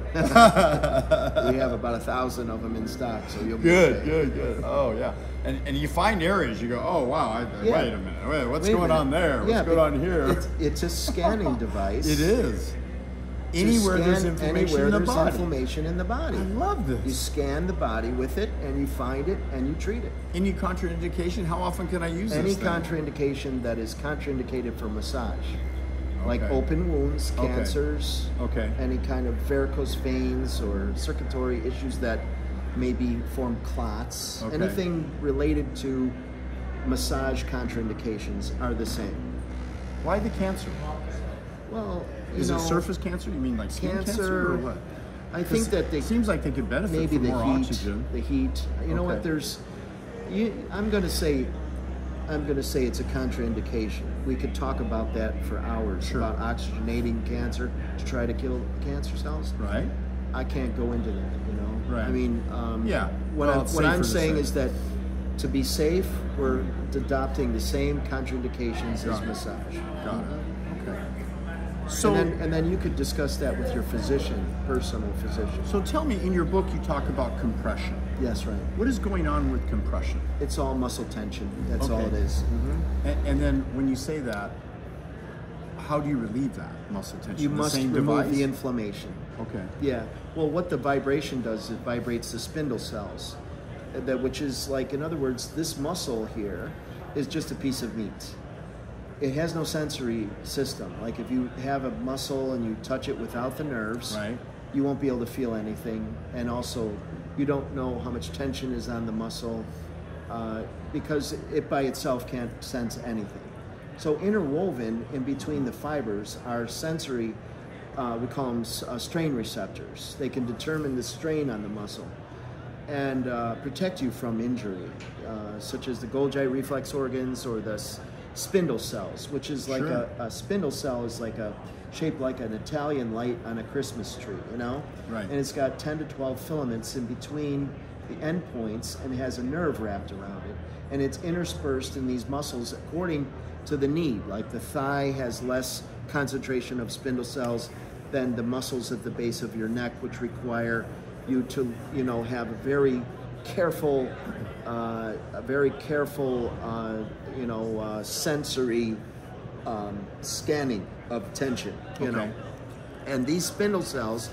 We have about 1,000 of them in stock, so you'll be Good, okay. good. Oh, yeah. And you find areas, you go, oh, wow, Yeah. wait a minute. Wait, what's Wait a going minute. on there? Yeah, What's going on here? It's a scanning device. It is. To Anywhere there's scan inflammation anywhere in the there's body. inflammation in the body. I love You this. scan the body with it, and you find it, and you treat it. Any contraindication? How often can I use Any this thing? contraindication that is contraindicated for massage, like Okay. open wounds, Okay. cancers, Okay. any kind of varicose veins or circulatory issues that maybe form clots, Okay. anything related to massage contraindications are the same. Why the cancer? Well, you Is know, it surface cancer? You mean like skin cancer or what? I think that they It seems like they could benefit maybe from the more heat, oxygen. the heat. You know what? Okay. I'm going to say it's a contraindication. We could talk about that for hours Sure. about oxygenating cancer to try to kill cancer cells. Right? I can't go into that. You know. Right. I mean, Yeah. What Well, it's I'm safer to saying say. is that to be safe, we're adopting the same contraindications as Got it. massage. Got it. Okay. So, and then you could discuss that with your physician, personal physician. so tell me, in your book you talk about compression. Yes, right. What is going on with compression? It's all muscle tension. That's all Okay. it is. And then when you say that, how do you relieve that muscle tension? You The must same remove device? the inflammation. Okay. Yeah. Well, what the vibration does, it vibrates the spindle cells, which is like, in other words, this muscle here is just a piece of meat. It has no sensory system. Like if you have a muscle and you touch it without the nerves, Right. you won't be able to feel anything. And also, you don't know how much tension is on the muscle because it by itself can't sense anything. So interwoven in between the fibers are sensory, we call them strain receptors. They can determine the strain on the muscle and protect you from injury, such as the Golgi reflex organs or the spindle cells, which is like Sure. a spindle cell is like shaped like an Italian light on a Christmas tree, you know? Right. And it's got 10 to 12 filaments in between the end points and has a nerve wrapped around it. And it's interspersed in these muscles according to the need. Like the thigh has less concentration of spindle cells than the muscles at the base of your neck, which require you to, you know, have a very careful, sensory scanning of tension, you know. And these spindle cells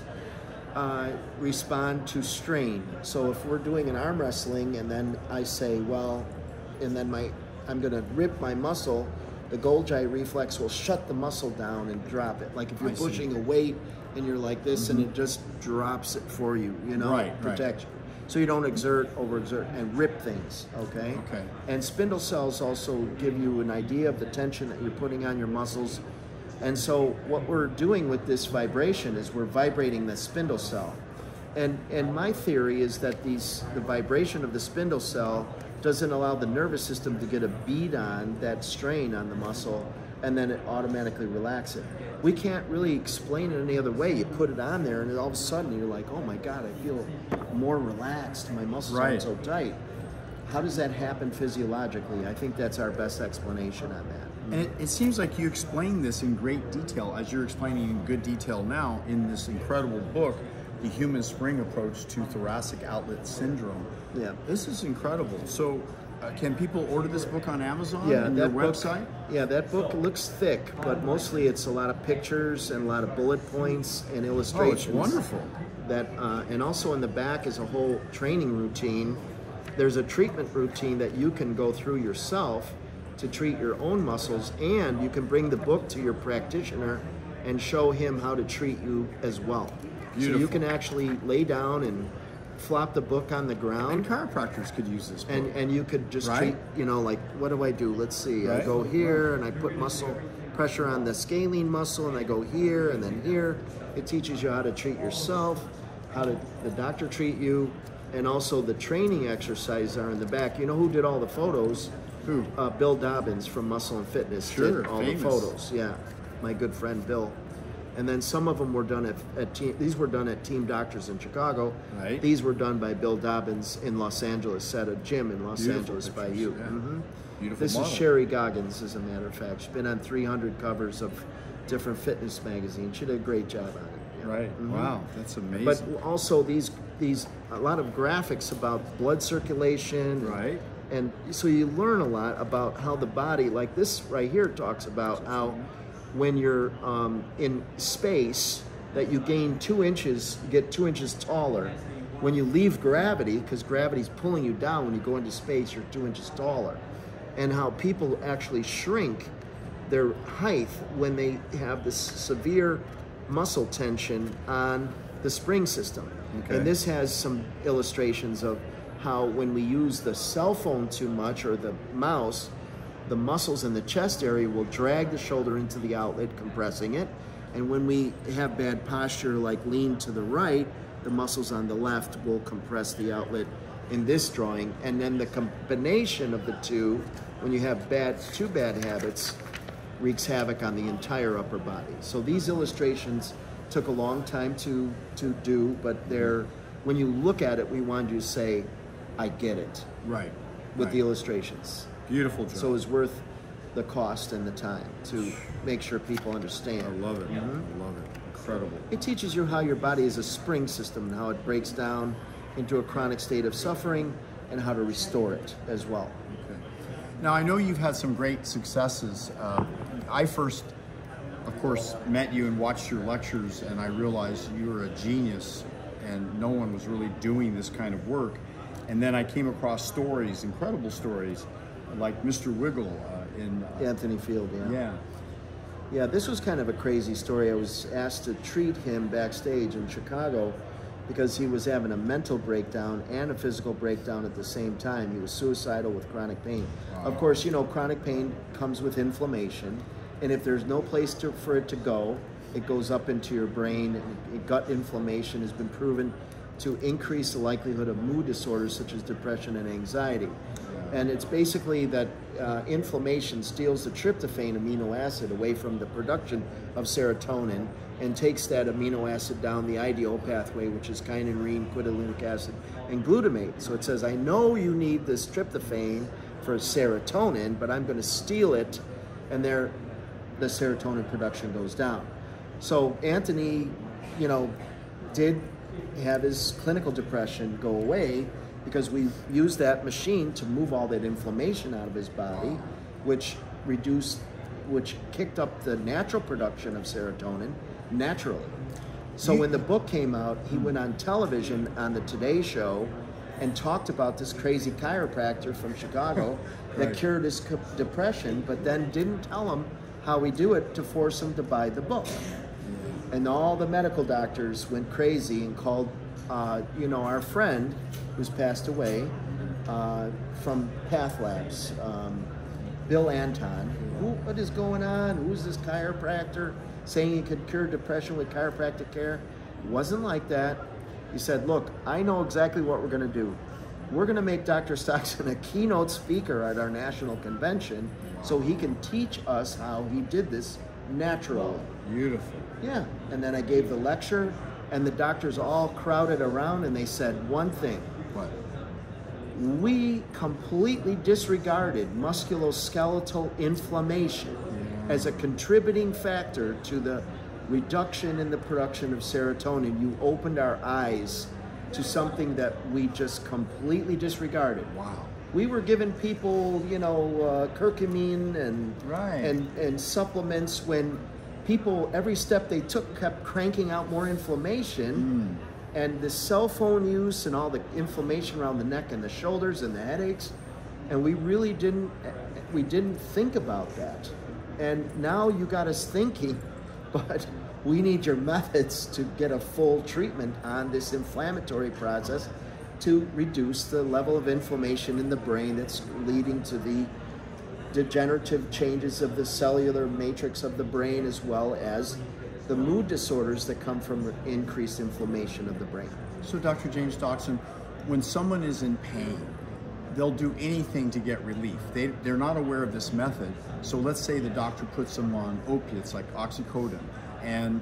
respond to strain. So if we're doing an arm wrestling and then I say, well, and then I'm going to rip my muscle, the Golgi reflex will shut the muscle down and drop it. Like if you're pushing a weight and you're like this and it just drops it for you, you know, protects you. So you don't overexert, and rip things, okay? Okay. And spindle cells also give you an idea of the tension that you're putting on your muscles. And so what we're doing with this vibration is we're vibrating the spindle cell. And my theory is that the vibration of the spindle cell doesn't allow the nervous system to get a bead on that strain on the muscle, and then it automatically relaxes it. We can't really explain it any other way. You put it on there, and all of a sudden you're like, oh my God, I feel more relaxed. My muscles aren't so tight. How does that happen physiologically? I think that's our best explanation on that. And it seems like you explain this in great detail, as you're explaining in good detail now in this incredible book, The Human Spring Approach to Thoracic Outlet Syndrome. Yeah. This is incredible. So can people order this book on Amazon Yeah, and that your book, website? Yeah, that book looks thick, but mostly it's a lot of pictures and a lot of bullet points and illustrations. Oh, it's wonderful. And also in the back is a whole training routine. There's a treatment routine that you can go through yourself to treat your own muscles, and you can bring the book to your practitioner and show him how to treat you as well. Beautiful. So you can actually lay down and flop the book on the ground. And chiropractors could use this book. And you could just treat, you know, like, what do I do? Let's see. I Right. go here and I put muscle pressure on the scalene muscle, and I go here and then here. It teaches you how to treat yourself, how to the doctor treat you, and also the training exercises are in the back. You know who did all the photos? Who? Bill Dobbins from Muscle and Fitness Sure, did all famous. the photos. Yeah, my good friend Bill. And then some of them were done at team. These were done at Team Doctors in Chicago. Right. These were done by Bill Dobbins in Los Angeles at a gym in Los Angeles by you. Yeah. Mm-hmm. Beautiful This model. is Sherry Goggins, as a matter of fact. She's been on 300 covers of different fitness magazines. She did a great job on it. Yeah. Right. Mm-hmm. Wow, that's amazing. But also these a lot of graphics about blood circulation. Right. And so you learn a lot about how the body, like this right here, talks about how when you're in space, that you gain 2 inches, get 2 inches taller. When you leave gravity, because gravity's pulling you down, when you go into space, you're 2 inches taller. And how people actually shrink their height when they have this severe muscle tension on the spring system. Okay. And this has some illustrations of how when we use the cell phone too much or the mouse, the muscles in the chest area will drag the shoulder into the outlet, compressing it. And when we have bad posture, like lean to the right, the muscles on the left will compress the outlet in this drawing. And then the combination of the two, when you have two bad habits, wreaks havoc on the entire upper body. So these illustrations took a long time to do, but when you look at it, we wanted you to say, I get it. Right. With the illustrations. Beautiful job. So it was worth the cost and the time to make sure people understand. I love it. I love it. Incredible. It teaches you how your body is a spring system and how it breaks down into a chronic state of suffering and how to restore it as well. Okay. Now, I know you've had some great successes. I first, of course, met you and watched your lectures, and I realized you were a genius and no one was really doing this kind of work. And then I came across stories, incredible stories, like Mr. Wiggle in... Anthony Field, yeah. Yeah. Yeah, this was kind of a crazy story. I was asked to treat him backstage in Chicago because he was having a mental breakdown and a physical breakdown at the same time. He was suicidal with chronic pain. Wow. Of course, you know, chronic pain comes with inflammation, and if there's no place for it to go, it goes up into your brain. And gut inflammation has been proven to increase the likelihood of mood disorders such as depression and anxiety. And it's basically that inflammation steals the tryptophan amino acid away from the production of serotonin and takes that amino acid down the IDO pathway, which is kynurenine, quinolinic acid, and glutamate. So it says, I know you need this tryptophan for serotonin, but I'm going to steal it, and the serotonin production goes down. So Anthony, you know, did have his clinical depression go away because we used that machine to move all that inflammation out of his body, which kicked up the natural production of serotonin naturally. So when the book came out, he went on television on the Today Show and talked about this crazy chiropractor from Chicago that cured his depression, but then didn't tell him how we do it to force him to buy the book. And all the medical doctors went crazy and called, our friend who's passed away from Path Labs, Bill Anton. What is going on? Who's this chiropractor saying he could cure depression with chiropractic care? It wasn't like that. He said, look, I know exactly what we're going to do. We're going to make Dr. Stoxen a keynote speaker at our national convention so he can teach us how he did this naturally. Beautiful. Yeah, and then I gave the lecture, and the doctors all crowded around, and they said one thing. What? We completely disregarded musculoskeletal inflammation as a contributing factor to the reduction in the production of serotonin. You opened our eyes to something that we just completely disregarded. Wow. We were giving people, curcumin Right. and supplements when people, every step they took kept cranking out more inflammation. And the cell phone use and all the inflammation around the neck and the shoulders and the headaches, and we really didn't think about that. And now you got us thinking, but we need your methods to get a full treatment on this inflammatory process to reduce the level of inflammation in the brain that's leading to the degenerative changes of the cellular matrix of the brain, as well as the mood disorders that come from increased inflammation of the brain. So Dr. James Stoxen, when someone is in pain, they'll do anything to get relief. They're not aware of this method. So let's say the doctor puts them on opiates like oxycodone, and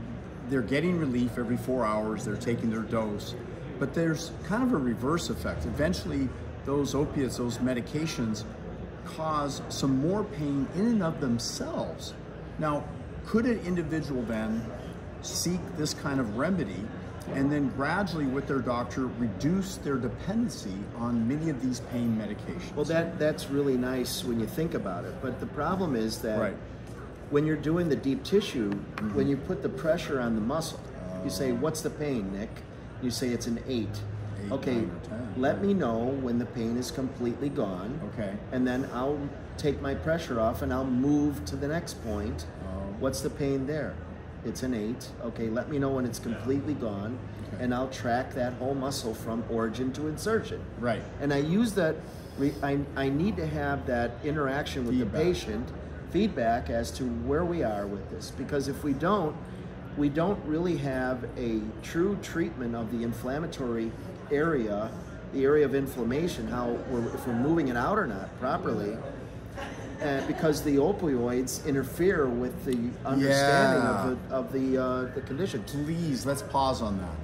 they're getting relief every 4 hours, they're taking their dose, but there's kind of a reverse effect. Eventually, those opiates, those medications, cause some more pain in and of themselves. Now, could an individual then seek this kind of remedy and then gradually with their doctor reduce their dependency on many of these pain medications? Well, that's really nice when you think about it, but the problem is that when you're doing the deep tissue, when you put the pressure on the muscle, you say, what's the pain, Nick? You say it's an 8. Okay, let me know when the pain is completely gone. Okay. And then I'll take my pressure off and I'll move to the next point. What's the pain there? It's an 8. Okay, let me know when it's completely gone, and I'll track that whole muscle from origin to insertion. Right. And I use that, I need to have that interaction with the patient, feedback as to where we are with this. Because if we don't really have a true treatment of the inflammatory area, the area of inflammation, if we're moving it out or not properly, because the opioids interfere with the understanding of the condition. Please, let's pause on that.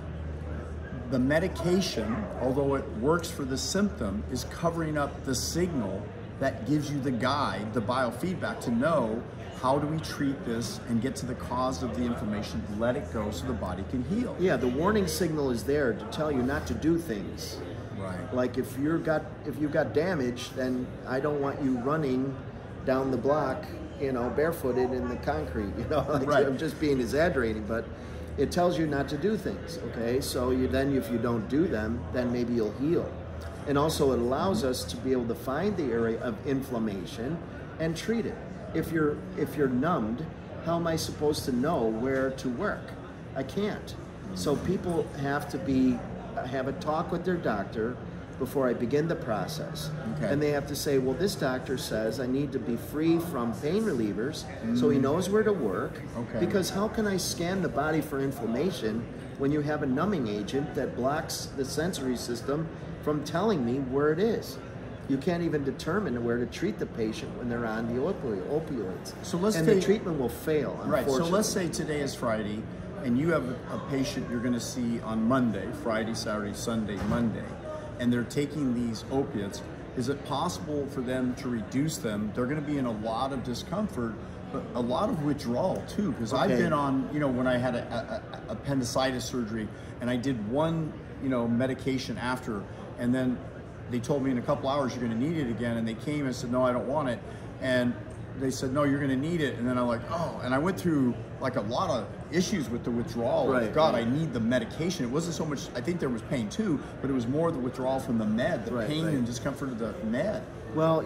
The medication, although it works for the symptom, is covering up the signal that gives you the guide, the biofeedback, to know how do we treat this and get to the cause of the inflammation, let it go so the body can heal. Yeah, the warning signal is there to tell you not to do things. Right. Like if you've got damage, then I don't want you running down the block, barefooted in the concrete. I'm just being exaggerating, but it tells you not to do things. Okay, so if you don't do them, then maybe you'll heal. And also it allows us to be able to find the area of inflammation and treat it. If you're numbed, how am I supposed to know where to work? I can't. So people have to have a talk with their doctor before I begin the process. Okay. And they have to say, well, this doctor says I need to be free from pain relievers, so he knows where to work. Okay. Because how can I scan the body for inflammation when you have a numbing agent that blocks the sensory system from telling me where it is? You can't even determine where to treat the patient when they're on the opioids. So the treatment will fail, unfortunately. Right, so let's say today is Friday, and you have a patient you're going to see on Monday, Friday, Saturday, Sunday, Monday, and they're taking these opiates. Is it possible for them to reduce them? They're going to be in a lot of discomfort, but a lot of withdrawal too, because I've been on, when I had a appendicitis surgery, and I did one, medication after, and then they told me in a couple hours you're going to need it again, and they came and said, no, I don't want it, and they said, no, you're going to need it, and then I'm like, oh, and I went through like a lot of issues with the withdrawal. Right, God, I need the medication. It wasn't so much, I think there was pain too, but it was more the withdrawal from the med, the pain and discomfort of the med. Well,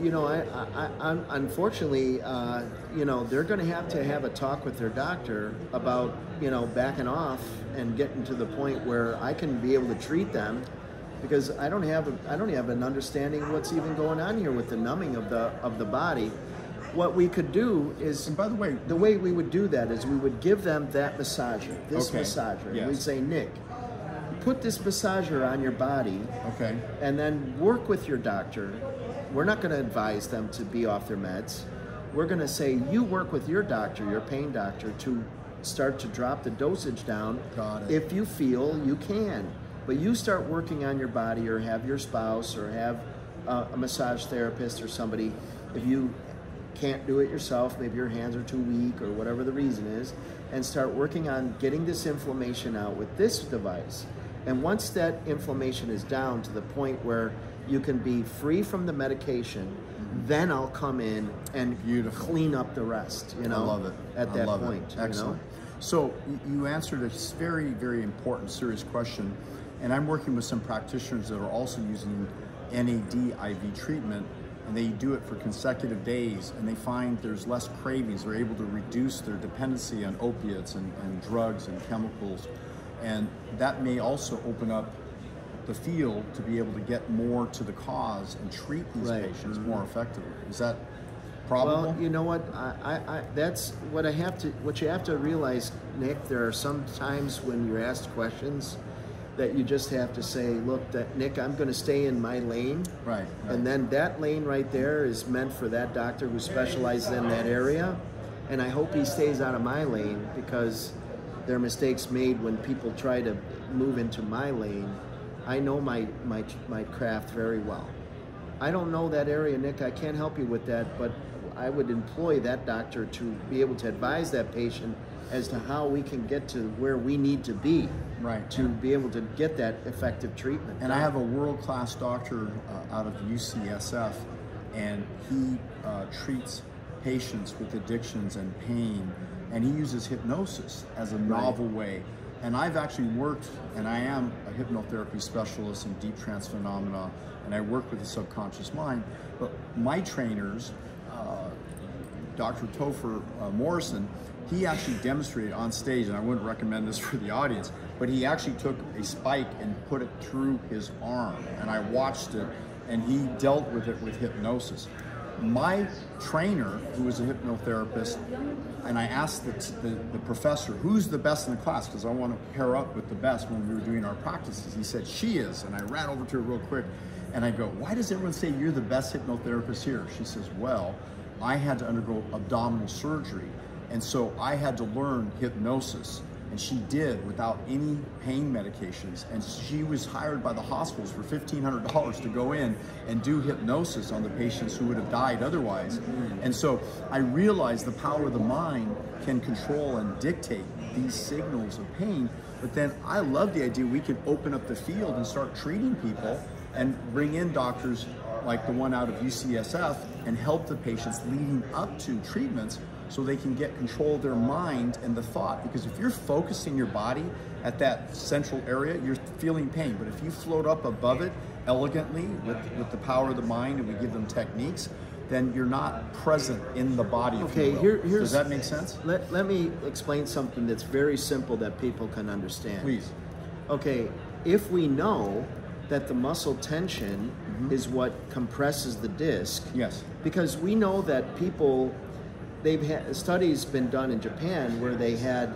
I unfortunately, they're going to have a talk with their doctor about, backing off and getting to the point where I can be able to treat them, because I don't have an understanding of what's even going on here with the numbing of the body. What we could do is, and by the way we would do that is we would give them that massager, massager. Yes. And we'd say, Nick, put this massager on your body, and then work with your doctor. We're not going to advise them to be off their meds. We're going to say, you work with your doctor, your pain doctor, to start to drop the dosage down. Got it. If you feel you can. But you start working on your body, or have your spouse, or have a massage therapist or somebody. If you can't do it yourself, maybe your hands are too weak or whatever the reason is, and start working on getting this inflammation out with this device. And once that inflammation is down to the point where you can be free from the medication, then I'll come in and clean up the rest, I love it. At that point. Excellent. So you answered a very, very important, serious question, and I'm working with some practitioners that are also using NAD IV treatment, and they do it for consecutive days, and they find there's less cravings. They're able to reduce their dependency on opiates and drugs and chemicals, and that may also open up the field to be able to get more to the cause and treat these patients more effectively. Is that probable? Well, you know what? That's what what you have to realize, Nick. There are some times when you're asked questions that you just have to say, look, Nick, I'm going to stay in my lane. Right. And then that lane right there is meant for that doctor who specializes in that area. And I hope he stays out of my lane, because There are mistakes made when people try to move into my lane. I know my craft very well. I don't know that area, Nick. I can't help you with that, but I would employ that doctor to be able to advise that patient as to how we can get to where we need to be, right, to be able to get that effective treatment. And I have a world-class doctor out of UCSF, and he treats patients with addictions and pain, and he uses hypnosis as a novel way. And I've actually worked, and I am a hypnotherapy specialist in deep trance phenomena, and I work with the subconscious mind. But my trainers, Dr. Topher Morrison, he actually demonstrated on stage, and I wouldn't recommend this for the audience, but he actually took a spike and put it through his arm, and I watched it, and he dealt with it with hypnosis. My trainer, who was a hypnotherapist, and I asked the professor, who's the best in the class, because I want to pair up with the best when we were doing our practices. He said, she is, and I ran over to her real quick, and I go, why does everyone say you're the best hypnotherapist here? She says, well, I had to undergo abdominal surgery, and so I had to learn hypnosis. And she did without any pain medications. And she was hired by the hospitals for $1,500 to go in and do hypnosis on the patients who would have died otherwise. And so I realized the power of the mind can control and dictate these signals of pain. But then I love the idea we can open up the field and start treating people and bring in doctors like the one out of UCSF and help the patients leading up to treatments so they can get control of their mind and the thought. Because if you're focusing your body at that central area, you're feeling pain. But if you float up above it elegantly with the power of the mind, and we give them techniques, then you're not present in the body. Okay, does that make sense? Let me explain something that's very simple that people can understand. Please. Okay, if we know that the muscle tension is what compresses the disc. Yes. Because we know that people, they've had studies been done in Japan where they had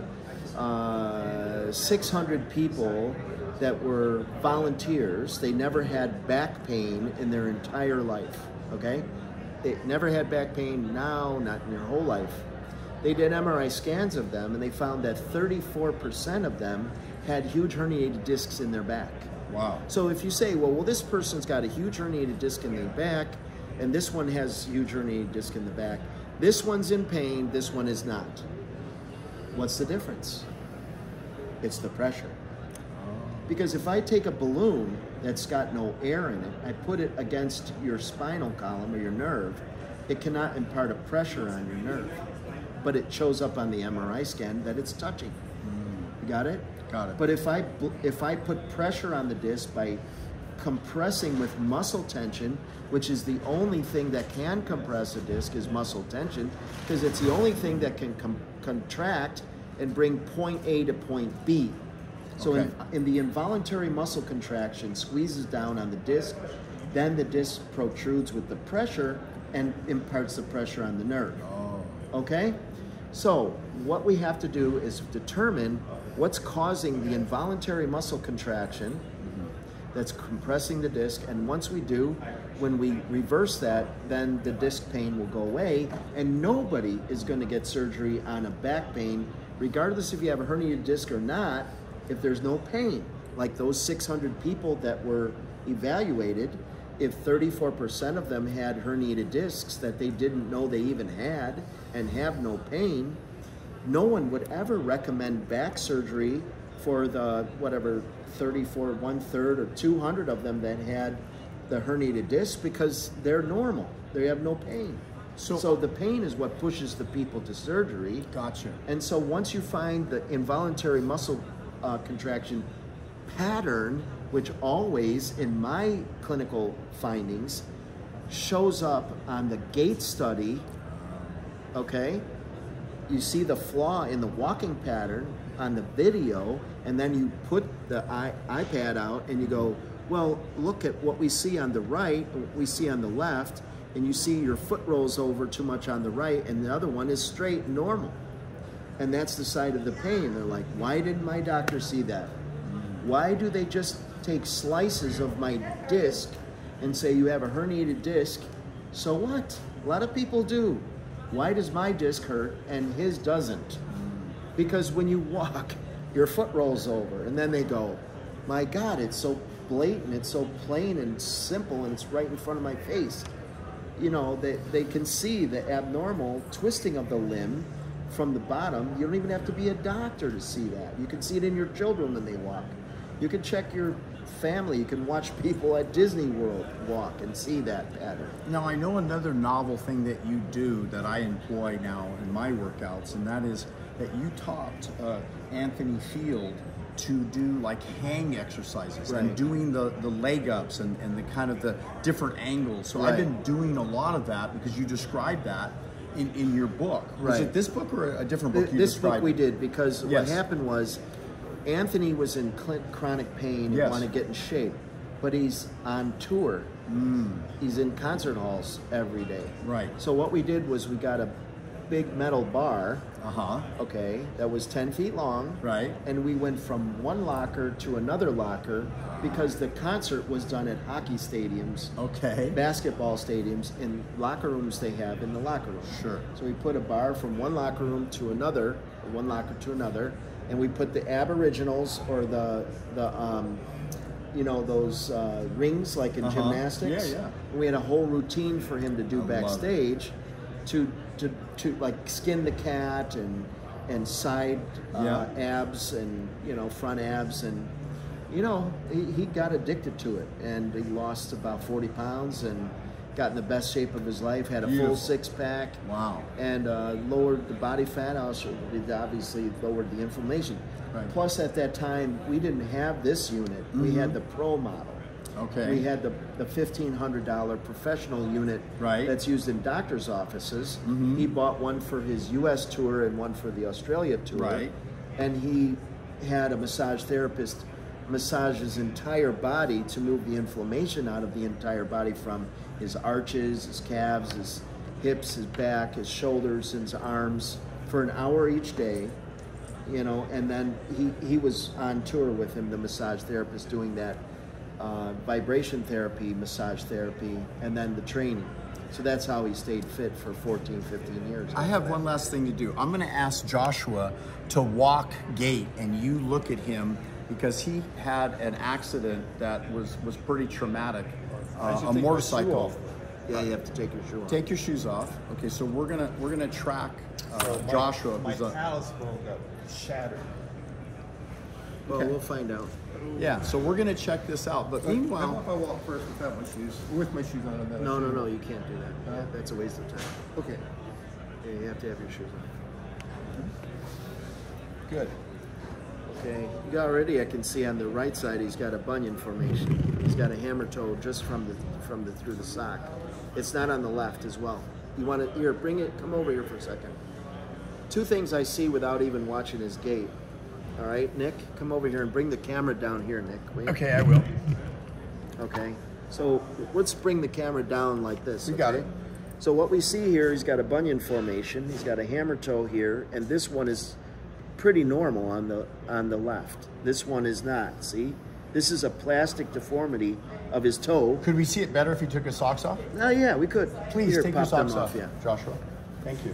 600 people that were volunteers. They never had back pain in their entire life, okay? They never had back pain now, not in their whole life. They did MRI scans of them, and they found that 34% of them had huge herniated discs in their back. Wow. So if you say, well, this person's got a huge herniated disc in the back, and this one has huge herniated disc in the back, this one's in pain, this one is not. What's the difference? It's the pressure. Because if I take a balloon that's got no air in it, I put it against your spinal column or your nerve, it cannot impart a pressure on your nerve. But it shows up on the MRI scan that it's touching. You got it? Got it. But if I put pressure on the disc by compressing with muscle tension, which is the only thing that can compress a disc is muscle tension, because it's the only thing that can contract and bring point A to point B. So okay. in the involuntary muscle contraction squeezes down on the disc, then the disc protrudes with the pressure and imparts the pressure on the nerve. Oh. Okay? So what we have to do is determine what's causing the involuntary muscle contraction that's compressing the disc, and once we do, when we reverse that, then the disc pain will go away, and nobody is going to get surgery on a back pain, regardless if you have a herniated disc or not, if there's no pain. Like those 600 people that were evaluated, if 34% of them had herniated discs that they didn't know they even had and have no pain, no one would ever recommend back surgery for the whatever 34, 1/3 or 200 of them that had the herniated disc, because they're normal. They have no pain. So the pain is what pushes the people to surgery. Gotcha. And so once you find the involuntary muscle contraction pattern, which always in my clinical findings shows up on the gait study, okay? You see the flaw in the walking pattern on the video, and then you put the iPad out and you go, well, look at what we see on the right, what we see on the left, and you see your foot rolls over too much on the right, and the other one is straight and normal. And that's the side of the pain. They're like, why didn't my doctor see that? Why do they just take slices of my disc and say you have a herniated disc? So what? A lot of people do. Why does my disc hurt and his doesn't? Because when you walk, your foot rolls over, and then they go, my God, it's so blatant, it's so plain and simple, and it's right in front of my face. You know, they can see the abnormal twisting of the limb from the bottom. You don't even have to be a doctor to see that. You can see it in your children when they walk. You can check your family. You can watch people at Disney World walk and see that pattern. Now, I know another novel thing that you do that I employ now in my workouts, and that is that you taught Anthony Field to do like hang exercises and doing the leg ups and the kind of the different angles. So I've been doing a lot of that because you described that in your book. Was it this book or a different book you This described? book we did because what happened was Anthony was in chronic pain and wanted to get in shape, but he's on tour. He's in concert halls every day. Right. So what we did was we got a big metal bar, okay, that was 10 feet long, right, and we went from one locker to another locker because the concert was done at hockey stadiums, basketball stadiums, in locker rooms they have in the locker room. Sure. So we put a bar from one locker room to another, or one locker to another, and we put the aboriginals or the you know, those rings like in gymnastics. We had a whole routine for him to do backstage to like skin the cat and side abs and, you know, front abs, and you know, he got addicted to it, and he lost about 40 pounds and got in the best shape of his life, had a full six-pack. Wow. And lowered the body fat. Also, it obviously lowered the inflammation. Plus, at that time, we didn't have this unit. We had the Pro model. We had the $1,500 professional unit that's used in doctor's offices. He bought one for his U.S. tour and one for the Australia tour. And he had a massage therapist massage his entire body to move the inflammation out of the entire body, from his arches, his calves, his hips, his back, his shoulders, and his arms, for an hour each day. You know, and then he was on tour with him, the massage therapist, doing that vibration therapy, massage therapy, and then the training. So that's how he stayed fit for 14, 15 years. I have one last thing to do. I'm going to ask Joshua to walk gait, and you look at him, because he had an accident that was pretty traumatic, a motorcycle. Yeah, you have to take your shoes off. Take your shoes off. Okay, so we're gonna track Joshua. My talus bone got shattered. Well, we'll find out. Yeah, so we're gonna check this out. But meanwhile, how about if I walk first without my shoes, with my shoes on? And then No, you can't do that. That's a waste of time. Okay. Yeah, you have to have your shoes on. good. Okay, already I can see on the right side he's got a bunion formation. He's got a hammer toe just from the through the sock. It's not on the left as well. You want to here, come over here for a second. Two things I see without even watching his gait. All right, Nick, come over here and bring the camera down here, Nick. Will you? Okay, I will. Okay, so let's bring the camera down like this. You got it. So what we see here, he's got a bunion formation. He's got a hammer toe here, and this one is pretty normal on the left. This one is not. See, this is a plastic deformity of his toe. Could we see it better if you took his socks off? Yeah, we could. Please Here, take your pop them socks off, Yeah. Joshua. Thank you.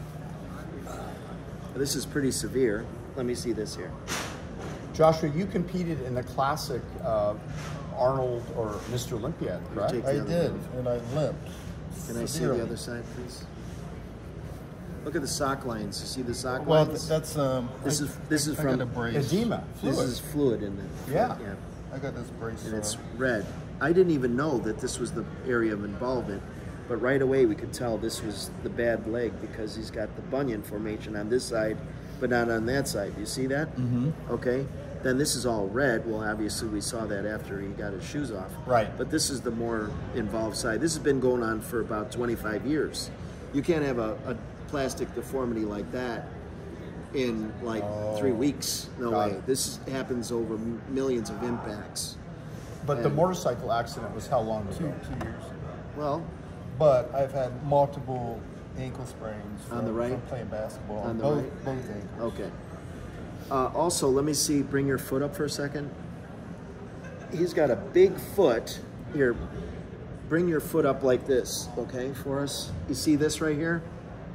This is pretty severe. Let me see this here. Joshua, you competed in the classic Arnold or Mr. Olympia, correct? Take the I other did, one. and I limped. Can I see the other side, please? Look at the sock lines. You see the sock Well, lines? that's This is I from got a brace. edema, fluid. This is fluid in it. Yeah. I got this brace. And it's red. I didn't even know that this was the area of involvement, but right away we could tell this was the bad leg because he's got the bunion formation on this side, but not on that side. You see that? Mm-hmm. Okay. Then this is all red. Well, obviously we saw that after he got his shoes off. Right. But this is the more involved side. This has been going on for about 25 years. You can't have a plastic deformity like that in like 3 weeks. No Got way. it. This happens over millions of impacts. But the motorcycle accident was how long ago? 2 years. Well, But I've had multiple ankle sprains On the right? from playing basketball. On the both, right? both ankles. okay. Also, let me see, bring your foot up for a second. He's got a big foot. Here, bring your foot up like this, okay, for us. You see this right here?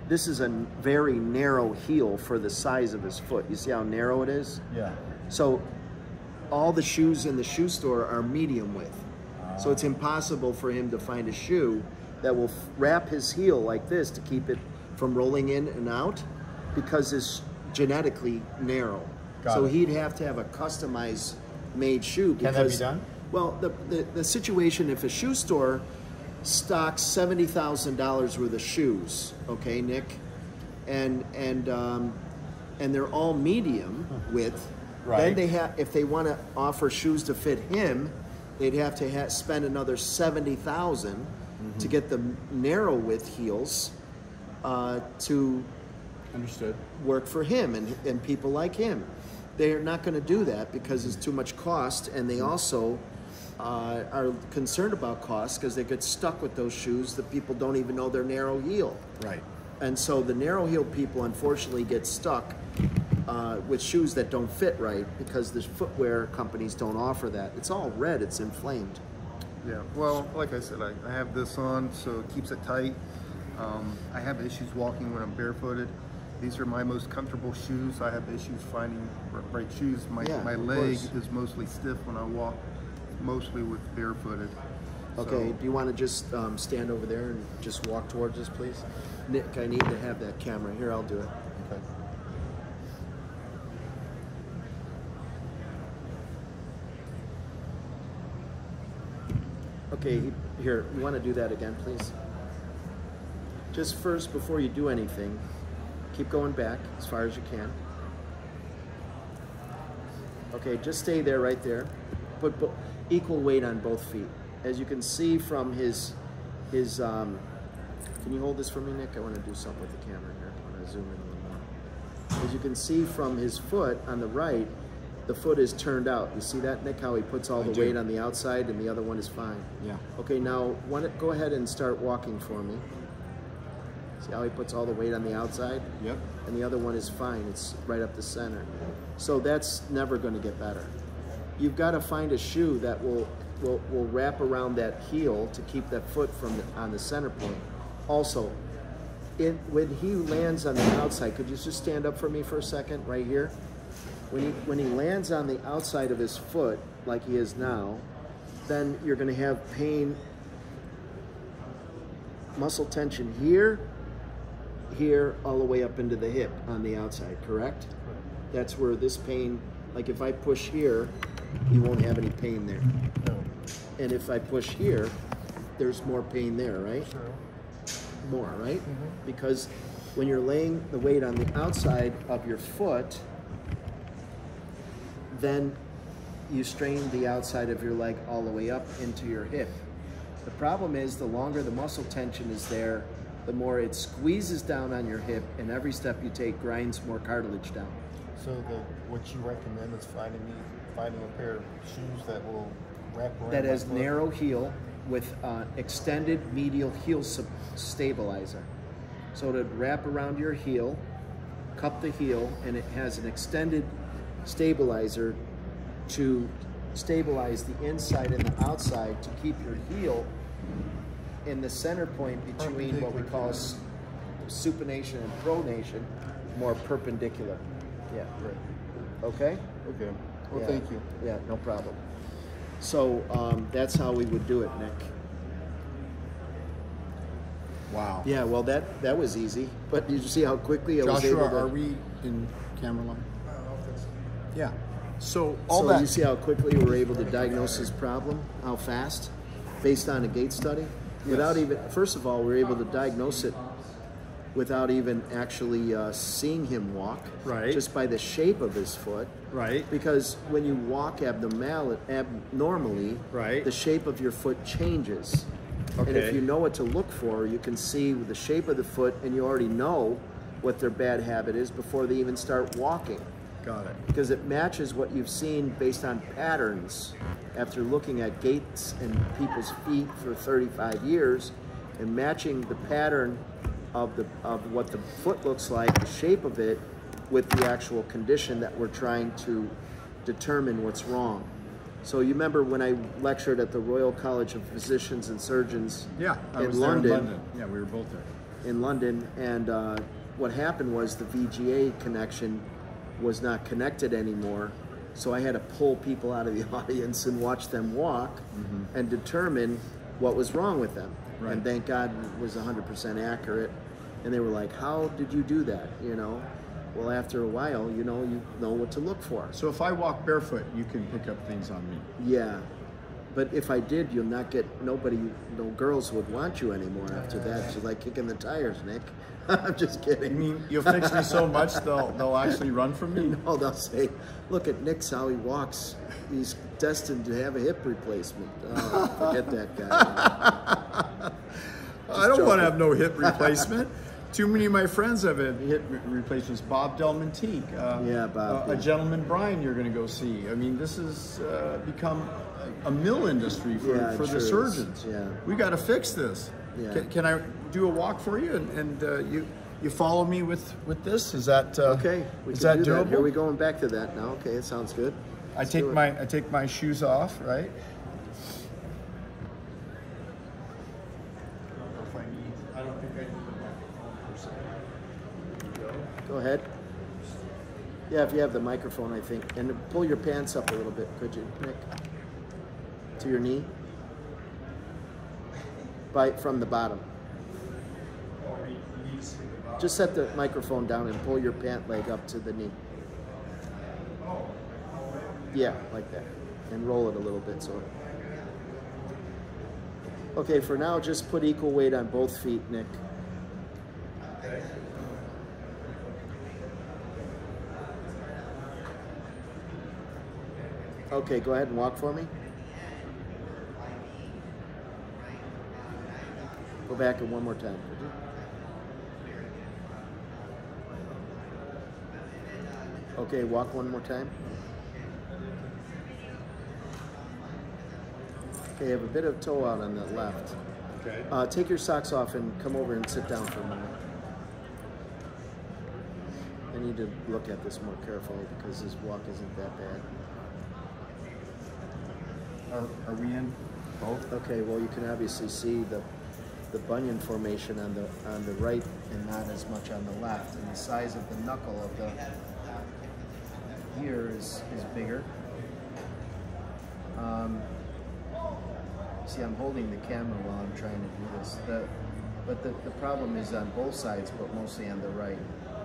this is a very narrow heel for the size of his foot. You see how narrow it is? Yeah. So all the shoes in the shoe store are medium width. So it's impossible for him to find a shoe that will wrap his heel like this to keep it from rolling in and out, because it's genetically narrow. So he'd have to have a customized made shoe. Can that be done? Well, the situation, if a shoe store stocks $70,000 worth of shoes, okay, Nick, and they're all medium width, then they have, if they want to offer shoes to fit him, they'd have to spend another $70,000 to get the narrow width heels to work for him and people like him. They're not going to do that because it's too much cost, and they also are concerned about cost because they get stuck with those shoes that people don't even know they're narrow heel. Right. And so the narrow heel people unfortunately get stuck with shoes that don't fit right because the footwear companies don't offer that. It's all red, it's inflamed. Yeah, well, like I said, I have this on, so it keeps it tight. I have issues walking when I'm barefooted. These are my most comfortable shoes. I have issues finding right shoes. My leg is mostly stiff when I walk, mostly with barefooted. Okay, So, do you want to just stand over there and just walk towards us, please? Nick, I need to have that camera. Here, I'll do it. okay. Okay, here, you want to do that again, please? Just first, before you do anything, keep going back as far as you can. Okay, just stay there, right there. Put equal weight on both feet. As you can see from his can you hold this for me, Nick? I want to do something with the camera here. I want to zoom in a little more. As you can see from his foot on the right, the foot is turned out. You see that, Nick, how he puts all the weight on the outside and the other one is fine? Yeah. Okay, now go ahead and start walking for me. See how he puts all the weight on the outside? Yep. And the other one is fine. It's right up the center. So that's never going to get better. You've got to find a shoe that will wrap around that heel to keep that foot on the center point. Also, when he lands on the outside, could you just stand up for me for a second, right here? When he lands on the outside of his foot, like he is now, then you're going to have pain, muscle tension here, all the way up into the hip on the outside, correct? That's where this pain, like if I push here, you won't have any pain there. No. And if I push here, there's more pain there, right? Sure. More, right? Because when you're laying the weight on the outside of your foot, then you strain the outside of your leg all the way up into your hip. The problem is the longer the muscle tension is there, the more it squeezes down on your hip, and every step you take grinds more cartilage down. So what you recommend is finding a pair of shoes that will wrap around That my has foot? narrow heel with extended medial heel stabilizer. So to wrap around your heel, cup the heel, and it has an extended stabilizer to stabilize the inside and the outside to keep your heel in the center point between what we call supination and pronation, more perpendicular. Yeah. Right. Okay? Okay. Well, Yeah. thank you. Yeah, no problem. So that's how we would do it, Nick. Wow. Yeah, well, that was easy. But did you see how quickly I was able Joshua, to... are we in camera line? Yeah. So you see how quickly we were able to diagnose his problem, how fast, based on a gait study? Without even, first of all, we were able to diagnose it without even actually seeing him walk. Right. Just by the shape of his foot. Right. Because when you walk abnormally, Right. the shape of your foot changes. And if Okay. you know what to look for, you can see the shape of the foot, and you already know what their bad habit is before they even start walking. Got it. Because it matches what you've seen based on patterns after looking at gaits in people's feet for 35 years and matching the pattern of what the foot looks like, the shape of it, with the actual condition that we're trying to determine what's wrong. So you remember when I lectured at the Royal College of Physicians and Surgeons Yeah, I in was there in London? London. Yeah, we were both there. in London, and what happened was the VGA connection was not connected anymore, so I had to pull people out of the audience and watch them walk and determine what was wrong with them. Right. And thank God it was 100% accurate. And they were like, how did you do that? You know, well, after a while, you know what to look for. So if I walk barefoot, you can pick up things on me. Yeah. But if I did, you'll not get, no girls would want you anymore after that. She's like kicking the tires, Nick. I'm just kidding. You mean you'll fix me so much they'll actually run from me? No, they'll say, look at Nick's how he walks. He's destined to have a hip replacement. Oh, forget that guy. I don't want to have no hip replacement. Too many of my friends have had hip replacements. Bob Delmonteque. Yeah, Bob. A gentleman, Brian, you're going to go see. I mean, this has become a mill industry for the surgeons. Yeah. We got to fix this. Yeah. Can I do a walk for you and you follow me with this? Is that okay? Is that doable? Here we going back to that now. Okay, it sounds good. I take my shoes off, right? I don't think I need the microphone per se. Go ahead. Yeah, if you have the microphone, I think. And pull your pants up a little bit, could you, Nick? To your knee. From the bottom. Just set the microphone down and pull your pant leg up to the knee. Yeah, like that. And roll it a little bit. So. Okay, for now, just put equal weight on both feet, Nick. Okay, go ahead and walk for me. Go back and one more time. Okay, walk one more time. Okay, you have a bit of toe out on the left. Okay. Take your socks off and come over and sit down for a moment. I need to look at this more carefully because his walk isn't that bad. Are we in both? Okay, well, you can obviously see the bunion formation on the right and not as much on the left, and the size of the knuckle of the here is bigger. See, I'm holding the camera while I'm trying to do this. But the problem is on both sides, but mostly on the right.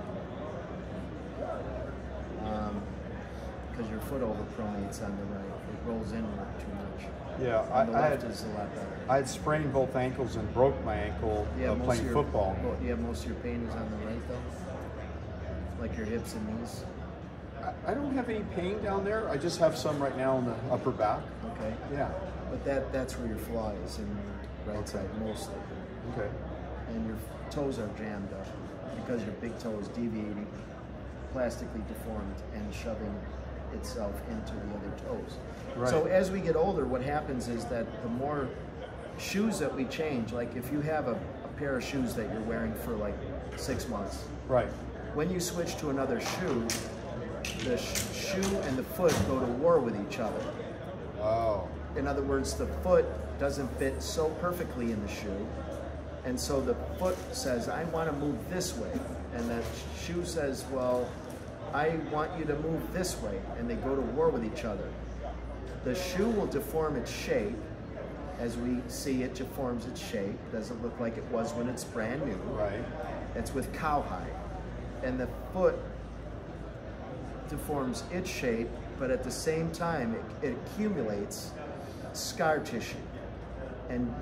Because your foot overpronates on the right. It rolls inward too much. Yeah, On the left is a lot better. I had sprained both ankles and broke my ankle playing football. Yeah, most of your pain is on the right though? Like your hips and knees? I don't have any pain down there. I just have some right now in the upper back. Okay. Yeah. But that's where your flaw is, in your right side mostly. Okay. And your toes are jammed up because your big toe is deviating, plastically deformed, and shoving itself into the other toes. Right. So as we get older, what happens is that the more shoes that we change, like if you have a pair of shoes that you're wearing for like 6 months, Right. when you switch to another shoe, the shoe and the foot go to war with each other. Oh. In other words, the foot doesn't fit so perfectly in the shoe, and so the foot says, I want to move this way, and the shoe says, well, I want you to move this way, and they go to war with each other. The shoe will deform its shape. As we see, it deforms its shape. Doesn't look like it was when it's brand new. Right. It's with cowhide. And the foot deforms its shape, but at the same time, it accumulates scar tissue and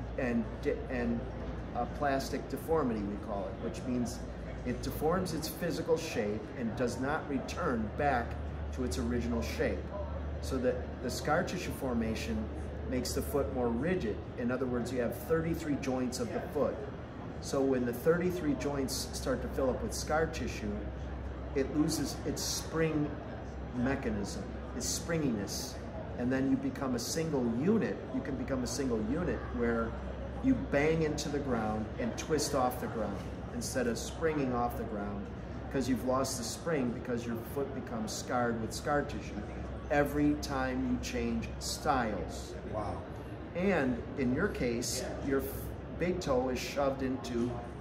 a plastic deformity, we call it, which means it deforms its physical shape and does not return back to its original shape. So that the scar tissue formation makes the foot more rigid. In other words, you have 33 joints of the foot. So when the 33 joints start to fill up with scar tissue, it loses its spring mechanism, its springiness, and then you become a single unit. You can become a single unit where you bang into the ground and twist off the ground instead of springing off the ground, because you've lost the spring because your foot becomes scarred with scar tissue every time you change styles. Wow. And in your case, your big toe is shoved into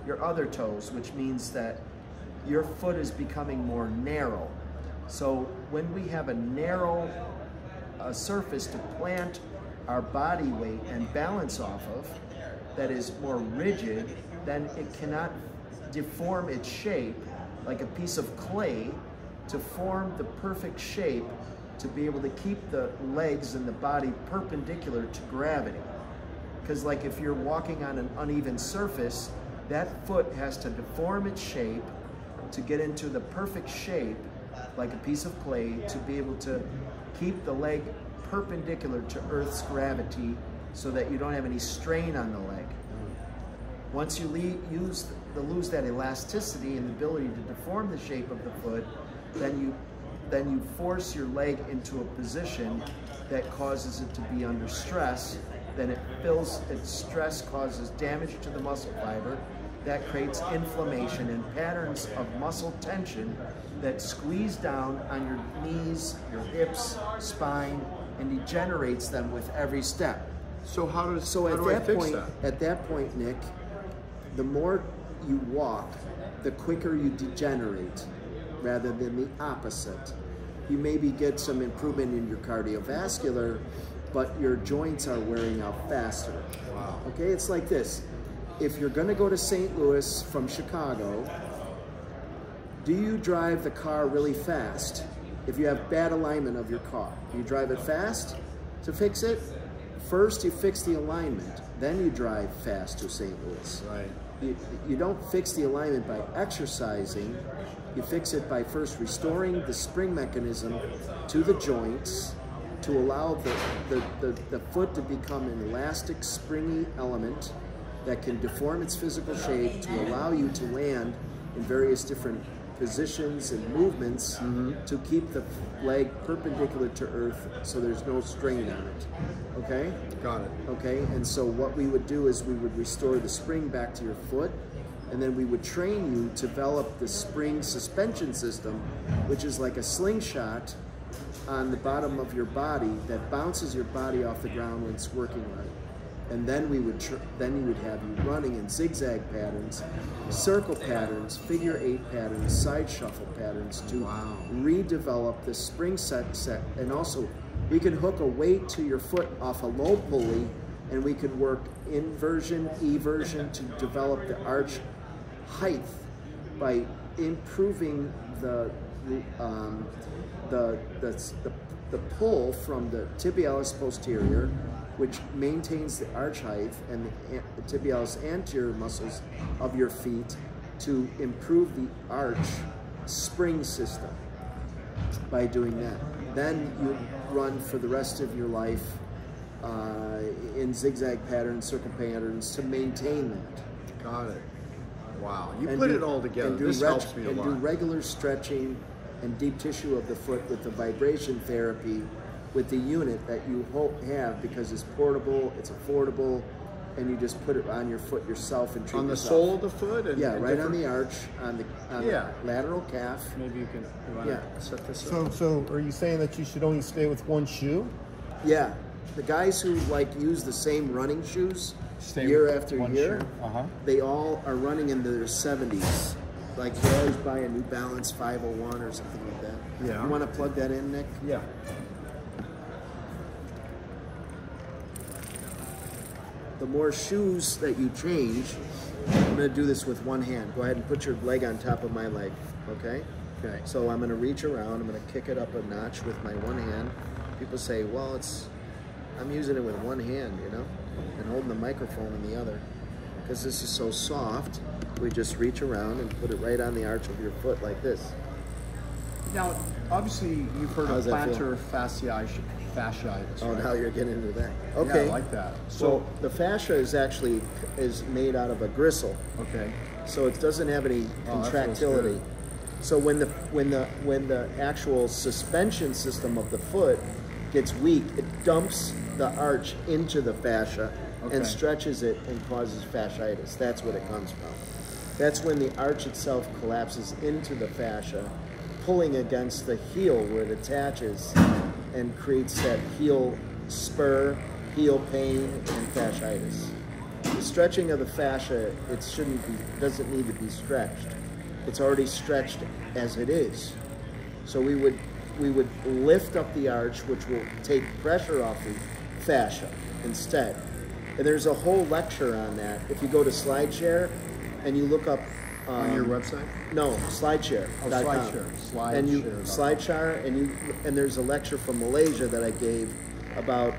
your other toes, which means that your foot is becoming more narrow. So when we have a narrow surface to plant our body weight and balance off of, that is more rigid, then it cannot deform its shape like a piece of clay to form the perfect shape to be able to keep the legs and the body perpendicular to gravity. Because like if you're walking on an uneven surface, that foot has to deform its shape to get into the perfect shape, like a piece of clay, to be able to keep the leg perpendicular to Earth's gravity so that you don't have any strain on the leg. Once you lose that elasticity and the ability to deform the shape of the foot, then you force your leg into a position that causes it to be under stress. Then its stress causes damage to the muscle fiber. That creates inflammation and patterns of muscle tension that squeeze down on your knees, your hips, spine, and degenerates them with every step. So how do I fix that? At that point, Nick, the more you walk, the quicker you degenerate, rather than the opposite. You maybe get some improvement in your cardiovascular, but your joints are wearing out faster. Wow. Okay, it's like this. If you're gonna go to St. Louis from Chicago, do you drive the car really fast? If you have bad alignment of your car, do you drive it fast to fix it? First, you fix the alignment, then you drive fast to St. Louis. Right. You don't fix the alignment by exercising. You fix it by first restoring the spring mechanism to the joints to allow the foot to become an elastic, springy element that can deform its physical shape to allow you to land in various different positions and movements to keep the leg perpendicular to earth so there's no strain on it. Okay? Got it. Okay, and so what we would do is we would restore the spring back to your foot, and then we would train you to develop the spring suspension system, which is like a slingshot on the bottom of your body that bounces your body off the ground when it's working right. And then we would have you running in zigzag patterns, circle patterns, figure 8 patterns, side shuffle patterns to redevelop the spring set. And also, we can hook a weight to your foot off a low pulley, and we could work inversion, eversion to develop the arch height by improving the pull from the tibialis posterior, which maintains the arch height, and the tibialis anterior muscles of your feet to improve the arch spring system by doing that. Then you run for the rest of your life in zigzag patterns, circle patterns to maintain that. Got it. Wow, you put it all together. This helps me a lot. And do regular stretching and deep tissue of the foot with the vibration therapy with the unit that you have, because it's portable, it's affordable, and you just put it on your foot yourself and treat on the yourself. sole of the foot? And, yeah, and right on the arch, on the lateral calf. Maybe you can set this up. So are you saying that you should only stay with one shoe? Yeah, the guys who use the same running shoes year after year, they all are running into their 70s. Like they always buy a New Balance 501 or something like that. Yeah. You want to plug that in, Nick? Yeah. The more shoes that you change, I'm going to do this with one hand. Go ahead and put your leg on top of my leg, okay? Okay. So I'm going to reach around. I'm going to kick it up a notch with my one hand. People say, well, I'm using it with one hand, you know, and holding the microphone in the other. Because this is so soft, we just reach around and put it right on the arch of your foot like this. Now, obviously, you've heard How's of that feel? plantar fasciitis, Oh, right? now you're getting into that. Okay. Yeah, I like that. So the fascia is made out of a gristle. Okay. So it doesn't have any contractility. So when the actual suspension system of the foot gets weak, it dumps the arch into the fascia and stretches it and causes fasciitis. That's what it comes from. That's when the arch itself collapses into the fascia, pulling against the heel where it attaches and creates that heel spur, heel pain, and fasciitis. The stretching of the fascia, doesn't need to be stretched. It's already stretched as it is. So we would lift up the arch, which will take pressure off the fascia instead. And there's a whole lecture on that. If you go to SlideShare and you look up on your website? No, SlideShare. Oh, SlideShare. And SlideShare, and there's a lecture from Malaysia that I gave about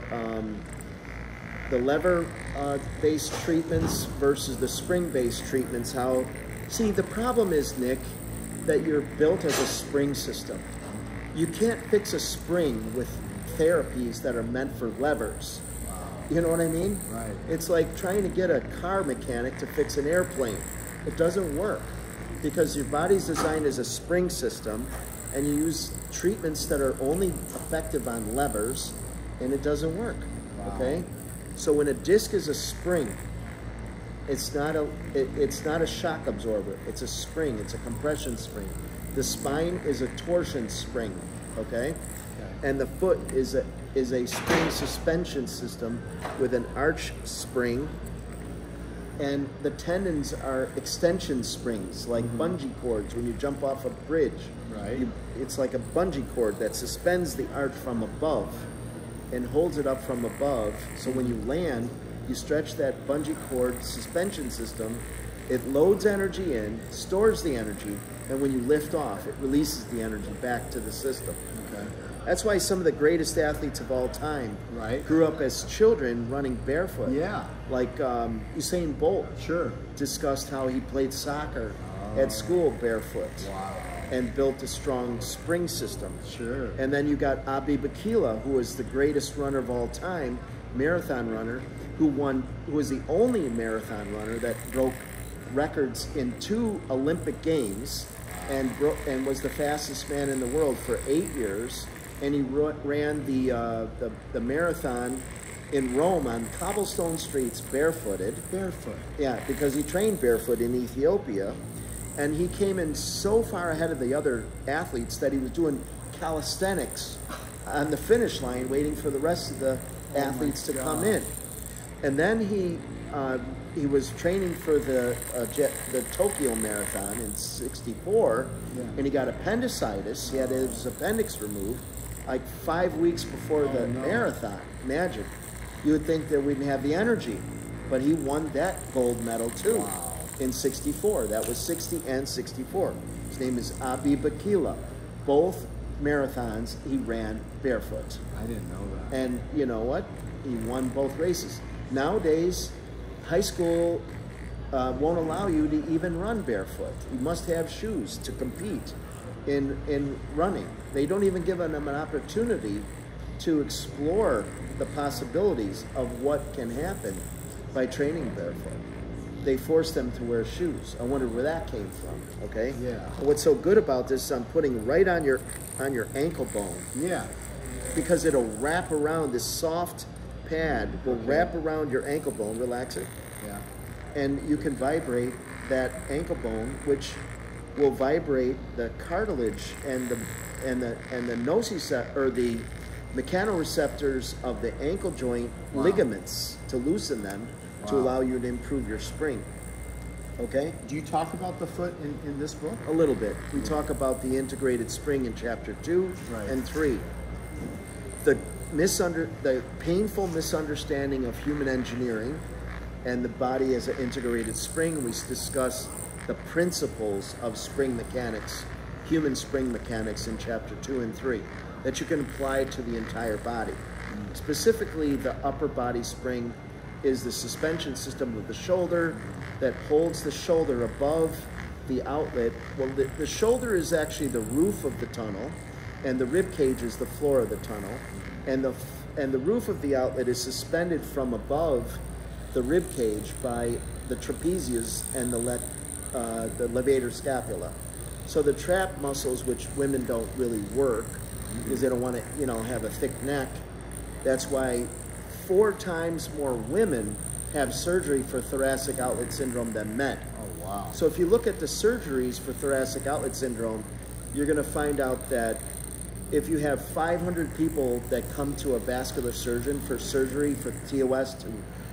the lever-based treatments versus the spring-based treatments. See, the problem is, Nick, that you're built as a spring system. You can't fix a spring with therapies that are meant for levers. You know what I mean? Right. It's like trying to get a car mechanic to fix an airplane. It doesn't work because your body's designed as a spring system, and you use treatments that are only effective on levers, and it doesn't work. Wow. Okay? So when a disc is a spring, it's not a shock absorber. It's a spring. It's a compression spring. The spine is a torsion spring. Okay? And the foot is a spring suspension system with an arch spring, and the tendons are extension springs, like bungee cords when you jump off a bridge. Right. It's like a bungee cord that suspends the arch from above and holds it up from above. So when you land, you stretch that bungee cord suspension system. It loads energy in, stores the energy, and when you lift off, it releases the energy back to the system. Okay. That's why some of the greatest athletes of all time grew up as children running barefoot. Yeah. Like Usain Bolt. Sure. Discussed how he played soccer at school barefoot. Wow. And built a strong spring system. Sure. And then you got Abi Bakila, who was the greatest runner of all time, marathon runner, who was the only marathon runner that broke records in 2 Olympic Games and was the fastest man in the world for 8 years. And he ran the marathon in Rome on cobblestone streets barefooted. Barefoot. Yeah, because he trained barefoot in Ethiopia. And he came in so far ahead of the other athletes that he was doing calisthenics on the finish line, waiting for the rest of the athletes to come in. And then he was training for the Tokyo Marathon in '64, and he got appendicitis. He had his appendix removed like 5 weeks before the marathon. Imagine. You would think that we didn't have the energy, but he won that gold medal too in '64. That was 60 and '64. His name is Abi Bakila. Both marathons he ran barefoot. I didn't know that. And you know what? He won both races. Nowadays, high school won't allow you to even run barefoot. You must have shoes to compete in running. They don't even give them an opportunity to explore the possibilities of what can happen by training barefoot. They force them to wear shoes. I wonder where that came from. Okay. Yeah. And what's so good about this? I'm putting right on your ankle bone. Yeah. Because it'll wrap around, this soft pad will wrap around your ankle bone. Relax it. Yeah. And you can vibrate that ankle bone, which will vibrate the cartilage and the nociceptor, or the mechanoreceptors of the ankle joint ligaments, to loosen them, to allow you to improve your spring. Okay? Do you talk about the foot in this book? A little bit. We talk about the integrated spring in chapter 2 and 3. The painful misunderstanding of human engineering and the body as an integrated spring. We discuss the principles of spring mechanics, human spring mechanics, in chapter 2 and 3, that you can apply to the entire body. Specifically, the upper body spring is the suspension system of the shoulder that holds the shoulder above the outlet. Well, the shoulder is actually the roof of the tunnel, and the rib cage is the floor of the tunnel, and the roof of the outlet is suspended from above the rib cage by the trapezius and the levator scapula. So the trap muscles, which women don't really work because they don't want to, have a thick neck. That's why 4 times more women have surgery for thoracic outlet syndrome than men. Oh, wow. So if you look at the surgeries for thoracic outlet syndrome, you're going to find out that if you have 500 people that come to a vascular surgeon for surgery for TOS to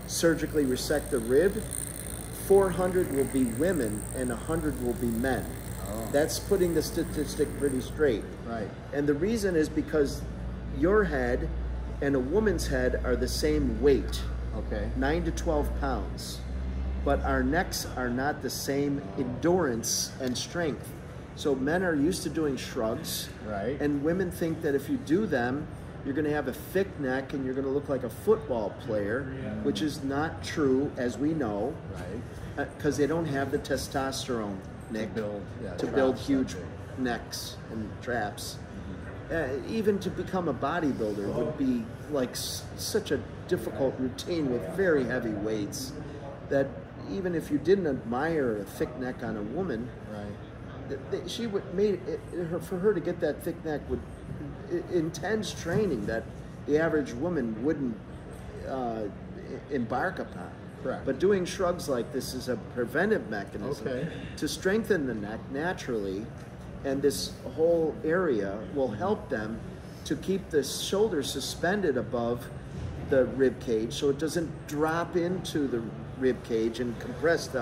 surgically resect the rib, 400 will be women and 100 will be men. Oh. That's putting the statistic pretty straight. Right. And the reason is because your head and a woman's head are the same weight, Okay. 9 to 12 pounds, but our necks are not the same endurance and strength. So men are used to doing shrugs, Right. and women think that if you do them, you're going to have a thick neck and you're going to look like a football player, which is not true, as we know, Right. because they don't have the testosterone, Nick, to build huge necks and traps. Even to become a bodybuilder would be like such a difficult routine with very heavy weights that even if you didn't admire a thick neck on a woman, Right. she would for her to get that thick neck would intense training that the average woman wouldn't embark upon. Correct. But doing shrugs like this is a preventive mechanism to strengthen the neck naturally, and this whole area will help them to keep the shoulder suspended above the rib cage so it doesn't drop into the rib cage and compress the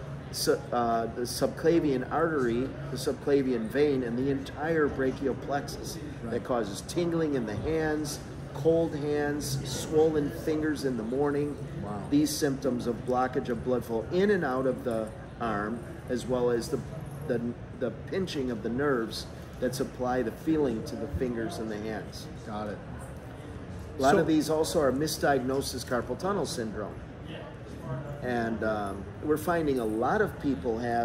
subclavian artery, the subclavian vein, and the entire brachial plexus. That causes tingling in the hands, cold hands, swollen fingers in the morning. Wow. These symptoms of blockage of blood flow in and out of the arm, as well as the pinching of the nerves that supply the feeling to the fingers and the hands. Got it. A lot of these also are misdiagnosed carpal tunnel syndrome. And we're finding a lot of people have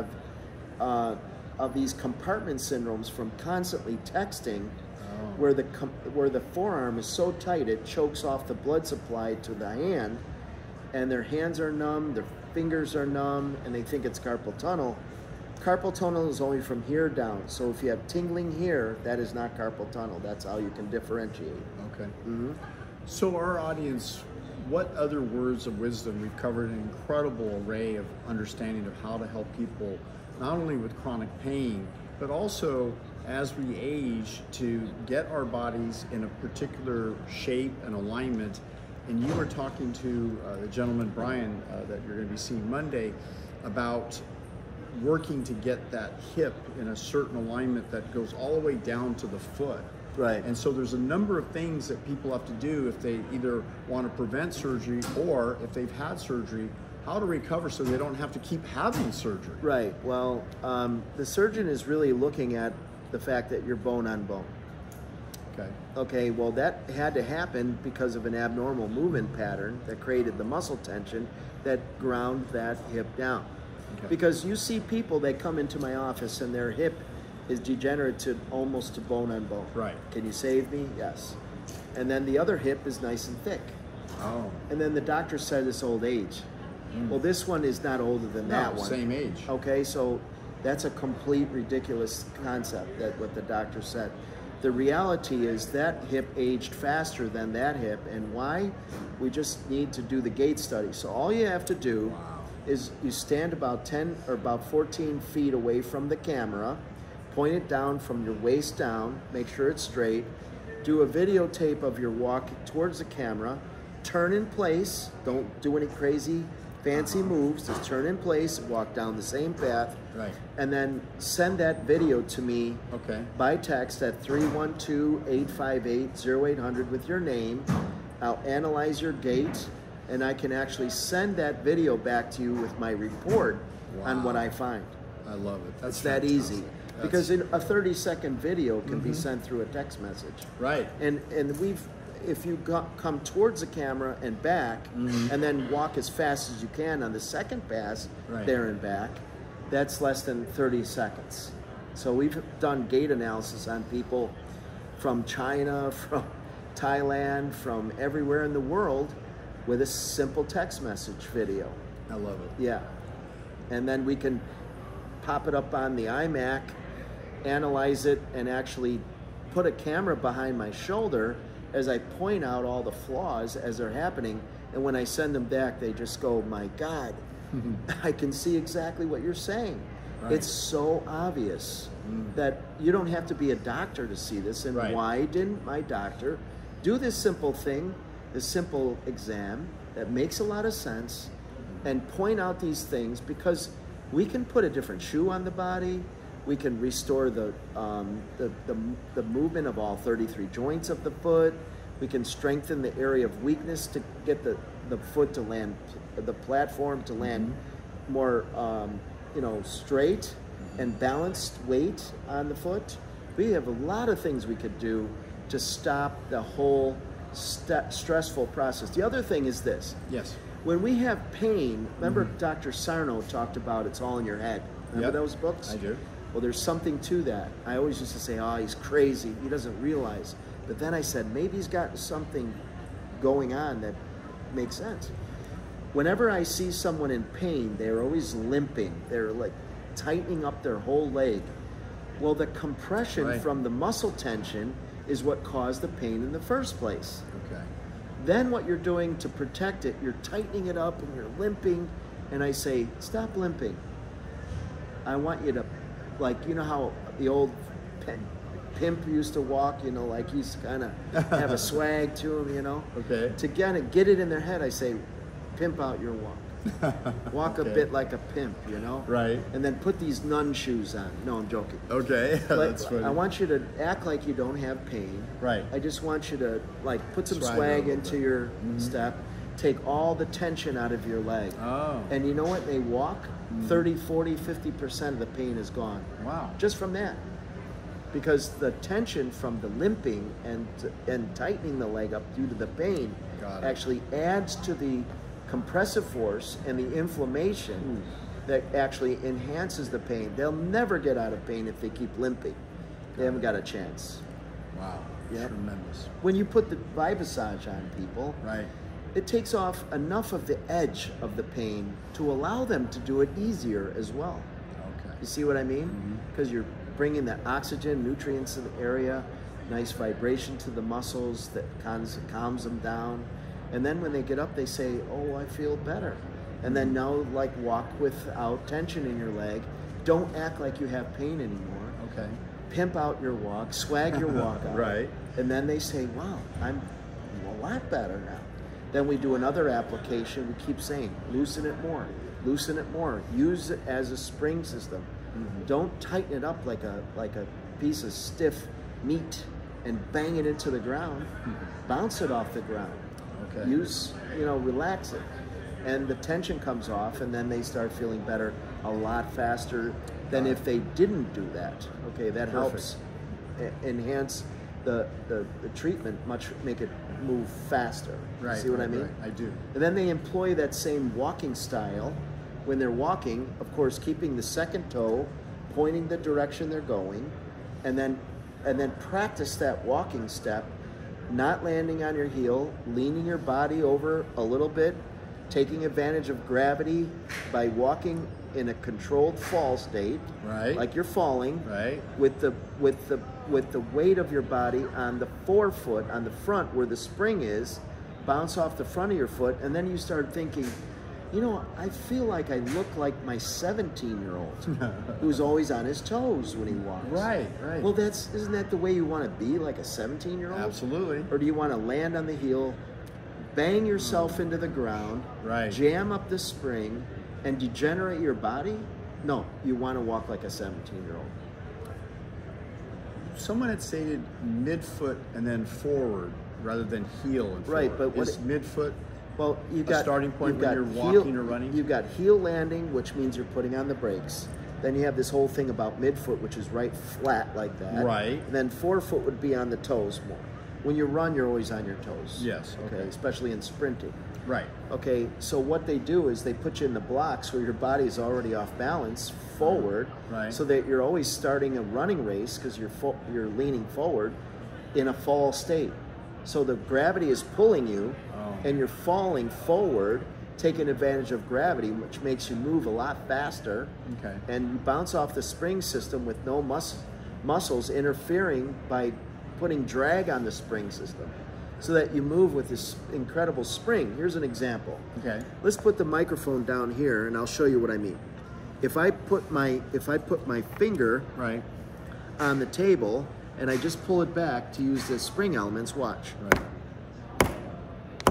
of these compartment syndromes from constantly texting, where the forearm is so tight it chokes off the blood supply to the hand, and their hands are numb, their fingers are numb, and they think it's carpal tunnel. Carpal tunnel is only from here down. So if you have tingling here, that is not carpal tunnel. That's how you can differentiate. Okay. So our audience, what other words of wisdom? We've covered an incredible array of understanding of how to help people, not only with chronic pain, but also as we age, to get our bodies in a particular shape and alignment. And you were talking to the gentleman, Brian, that you're going to be seeing Monday, about working to get that hip in a certain alignment that goes all the way down to the foot. Right. And so there's a number of things that people have to do if they either want to prevent surgery, or if they've had surgery, how to recover so they don't have to keep having surgery. Right. Well, the surgeon is really looking at the fact that you're bone on bone. Okay. Okay, well, that had to happen because of an abnormal movement pattern that created the muscle tension that ground that hip down. Okay. Because you see people that come into my office and their hip is degenerative almost to bone on bone. Right. Can you save me? Yes. And then the other hip is nice and thick. Oh. And then the doctor said it's old age. Well, this one is not older than that one. Same age. Okay, so that's a complete ridiculous concept, that what the doctor said. The reality is that hip aged faster than that hip, and why? We just need to do the gait study. So all you have to do is you stand about 10 or about 14 feet away from the camera, point it down from your waist down, make sure it's straight, do a videotape of your walk towards the camera, turn in place, don't do any crazy fancy moves, just turn in place, walk down the same path, Right. and then send that video to me by text at 312-858-0800 with your name. I'll analyze your gait, and I can actually send that video back to you with my report on what I find. I love it. That's It's that fantastic. easy. Because a 30-second video can be sent through a text message. Right. And if you come towards the camera and back, and then walk as fast as you can on the second pass, there and back, that's less than 30 seconds. So we've done gait analysis on people from China, from Thailand, from everywhere in the world with a simple text message video. I love it. Yeah. And then we can pop it up on the iMac, analyze it, and actually put a camera behind my shoulder as I point out all the flaws as they're happening. And when I send them back, they just go, my God, I can see exactly what you're saying. Right. It's so obvious that you don't have to be a doctor to see this. And why didn't my doctor do this simple thing, this simple exam, that makes a lot of sense and point out these things, because we can put a different shoe on the body. We can restore the movement of all 33 joints of the foot. We can strengthen the area of weakness to get the foot to land, the platform to land more, you know, straight and balanced weight on the foot. We have a lot of things we could do to stop the whole stressful process. The other thing is this. Yes. When we have pain, remember Dr. Sarno talked about it's all in your head. Remember those books? I do. Well, there's something to that. I always used to say, oh, he's crazy. He doesn't realize. But then I said, maybe he's got something going on that makes sense. Whenever I see someone in pain, they're always limping. They're like tightening up their whole leg. Well, the compression from the muscle tension is what caused the pain in the first place. Okay. Then what you're doing to protect it, you're tightening it up and you're limping. And I say, stop limping. I want you to, like, you know how the old pimp used to walk, you know, like he's kind of have a swag to him, you know? Okay. To get it in their head, I say, pimp out your walk. Walk a bit like a pimp, you know? Right. And then put these nun shoes on. No, I'm joking. Okay, that's funny. I want you to act like you don't have pain. Right. I just want you to, like, put some swag into your step. Take all the tension out of your leg. Oh. And you know what? They walk, 30, 40, 50% of the pain is gone. Wow. Just from that. Because the tension from the limping and tightening the leg up due to the pain actually adds to the compressive force and the inflammation that actually enhances the pain. They'll never get out of pain if they keep limping. They haven't got a chance. Wow. Yep. Tremendous. When you put the Vibasage on people, it takes off enough of the edge of the pain to allow them to do it easier as well. Okay. You see what I mean? Because you're bringing the oxygen, nutrients in the area, nice vibration to the muscles that calms them down. And then when they get up, they say, oh, I feel better. And then now, like, walk without tension in your leg. Don't act like you have pain anymore. Okay. Pimp out your walk, swag your walk out. Right. And then they say, wow, I'm a lot better now. Then we do another application. We keep saying, loosen it more, loosen it more. Use it as a spring system. Don't tighten it up like a piece of stiff meat and bang it into the ground. Bounce it off the ground. Okay. Use, you know, relax it. And the tension comes off, and then they start feeling better a lot faster than if they didn't do that. Okay, that helps enhance the treatment, make it move faster. Right. You see what I mean? Right. I do. And then they employ that same walking style when they're walking, of course, keeping the second toe pointing the direction they're going, and then practice that walking step, not landing on your heel, leaning your body over a little bit, taking advantage of gravity by walking in a controlled fall state, like you're falling, with the weight of your body on the forefoot, on the front where the spring is, bounce off the front of your foot, and then you start thinking, you know, I feel like I look like my 17-year-old who's always on his toes when he walks. Right. Well, isn't that the way you want to be, like a 17-year-old? Absolutely. Or do you want to land on the heel, bang yourself into the ground, jam up the spring, and degenerate your body? No, you want to walk like a 17-year-old. Someone had stated midfoot and then forward rather than heel and forward. But what is midfoot? Well, you got starting point when you're walking or running. You've got heel landing, which means you're putting on the brakes. Then you have this whole thing about midfoot, which is right flat like that. Right. And then forefoot would be on the toes more. When you run, you're always on your toes. Yes. Okay. Especially in sprinting. Right. Okay. So what they do is they put you in the blocks where your body is already off balance forward, so that you're always starting a running race because you're leaning forward in a fall state. So the gravity is pulling you, and you're falling forward, taking advantage of gravity, which makes you move a lot faster. Okay. And you bounce off the spring system with no muscles interfering by putting drag on the spring system, so that you move with this incredible spring. Here's an example. Okay. Let's put the microphone down here, and I'll show you what I mean. If I put my finger on the table and I just pull it back to use the spring elements, watch.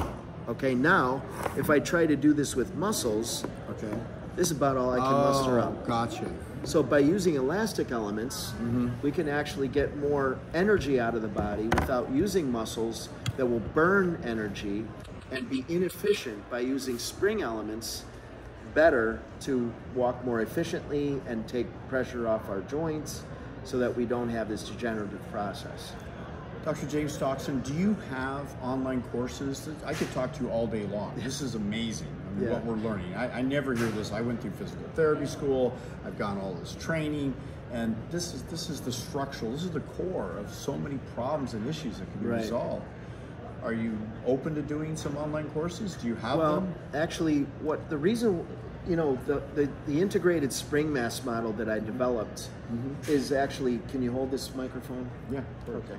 Okay, now if I try to do this with muscles, Okay. this is about all I can muster up. Oh, gotcha. So by using elastic elements, we can actually get more energy out of the body without using muscles that will burn energy and be inefficient by using spring elements better to walk more efficiently and take pressure off our joints so that we don't have this degenerative process. Dr. James Stoxen, do you have online courses? I could talk to you all day long. This is amazing. I mean, Yeah. what we're learning. I never hear this. I went through physical therapy school. I've gone all this training, and this is the structural. This is the core of so many problems and issues that can be Right. resolved. Are you open to doing some online courses? Do you have Well, them? actually, the reason, the integrated spring mass model that I developed is actually, can you hold this microphone? Yeah. Okay.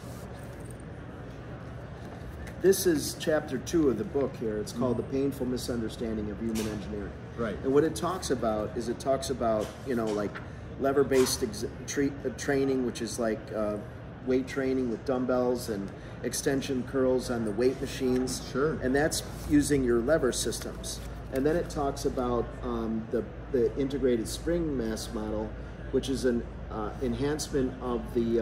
This is chapter 2 of the book here. It's called The Painful Misunderstanding of Human Engineering. Right. And what it talks about, like lever-based training, which is like weight training with dumbbells and extension curls on the weight machines. Sure. And that's using your lever systems. And then it talks about the integrated spring mass model, which is an enhancement of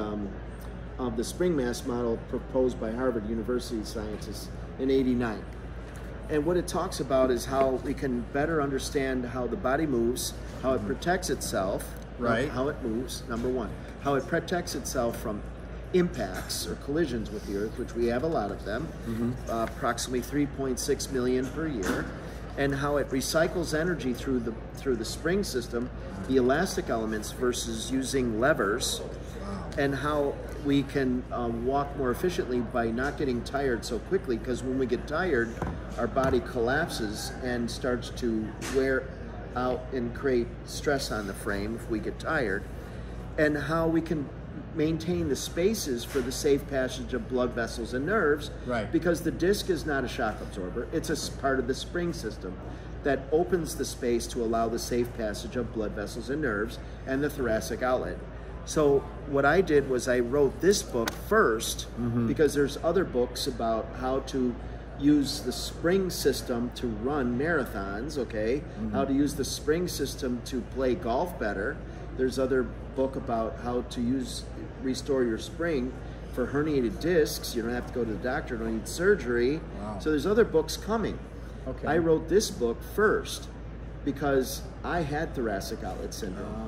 the spring mass model proposed by Harvard University scientists in '89. And what it talks about is how we can better understand how the body moves, how it protects itself, Right. how it moves, number one, how it protects itself from impacts or collisions with the earth, which we have a lot of them, approximately 3.6 million per year, and how it recycles energy through the spring system, the elastic elements versus using levers, and how we can walk more efficiently by not getting tired so quickly, because when we get tired, our body collapses and starts to wear out and create stress on the frame if we get tired, and how we can maintain the spaces for the safe passage of blood vessels and nerves, Right. because the disc is not a shock absorber, it's a part of the spring system that opens the space to allow the safe passage of blood vessels and nerves and the thoracic outlet. So what I did was I wrote this book first, because there's other books about how to use the spring system to run marathons, okay? How to use the spring system to play golf better. There's other book about how to restore your spring for herniated discs. You don't have to go to the doctor, don't need surgery. Wow. So there's other books coming. Okay. I wrote this book first because I had thoracic outlet syndrome.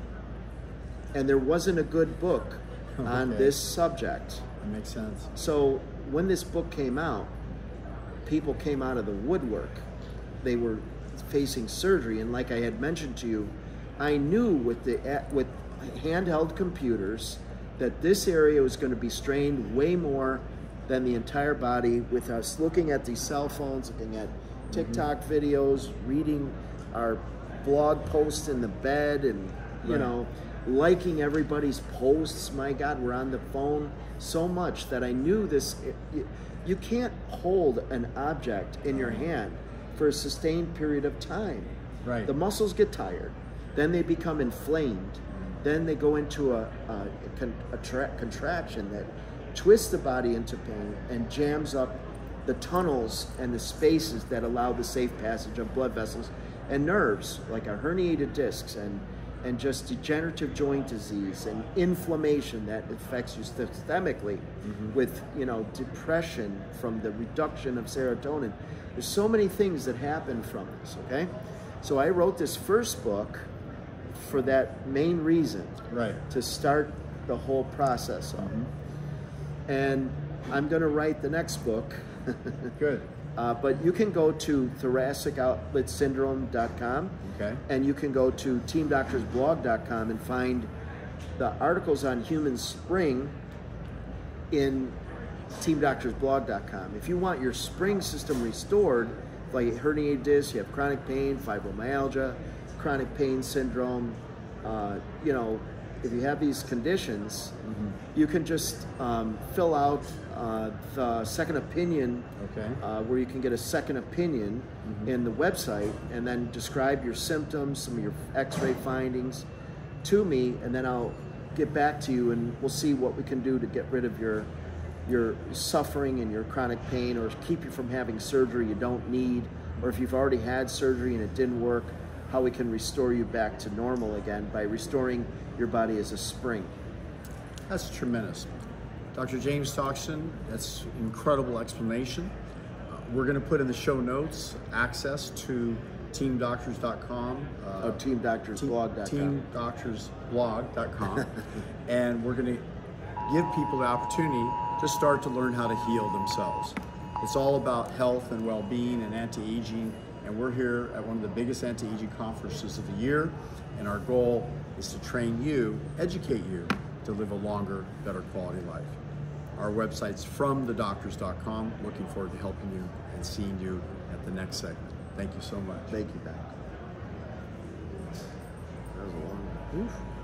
And there wasn't a good book on Okay. this subject. That makes sense. So when this book came out, people came out of the woodwork. They were facing surgery, and like I had mentioned to you, I knew with handheld computers that this area was going to be strained way more than the entire body, with us looking at these cell phones, looking at TikTok videos, reading our blog posts in the bed, and you know, liking everybody's posts. My God, we're on the phone so much that I knew this. You can't hold an object in your hand for a sustained period of time. Right. The muscles get tired, then they become inflamed, then they go into a contraction that twists the body into pain and jams up the tunnels and the spaces that allow the safe passage of blood vessels and nerves, like our herniated discs and just degenerative joint disease and inflammation that affects you systemically with, you know, depression from the reduction of serotonin. There's so many things that happen from this, okay? So I wrote this first book for that main reason, Right. to start the whole process off. And I'm gonna write the next book. Good. But you can go to thoracicoutletsyndrome.com, Okay. and you can go to teamdoctorsblog.com and find the articles on human spring in teamdoctorsblog.com. If you want your spring system restored, like herniated disc, you have chronic pain, fibromyalgia, chronic pain syndrome, you know, if you have these conditions, you can just fill out the second opinion, Okay. where you can get a second opinion in the website, and then describe your symptoms, some of your x-ray findings to me, and then I'll get back to you and we'll see what we can do to get rid of your your suffering and your chronic pain, or keep you from having surgery you don't need, or if you've already had surgery and it didn't work, how we can restore you back to normal again by restoring your body as a spring. That's tremendous. Dr. James Stoxen, that's incredible explanation. We're going to put in the show notes access to teamdoctors.com. Teamdoctorsblog.com. Teamdoctorsblog.com. And we're going to give people the opportunity to start to learn how to heal themselves. It's all about health and well-being and anti-aging, and we're here at one of the biggest anti-aging conferences of the year, and our goal is to train you, educate you to live a longer, better quality life. Our website's fromthedoctors.com. Looking forward to helping you and seeing you at the next segment. Thank you so much. Thank you, Doc. That was a long one. Oof.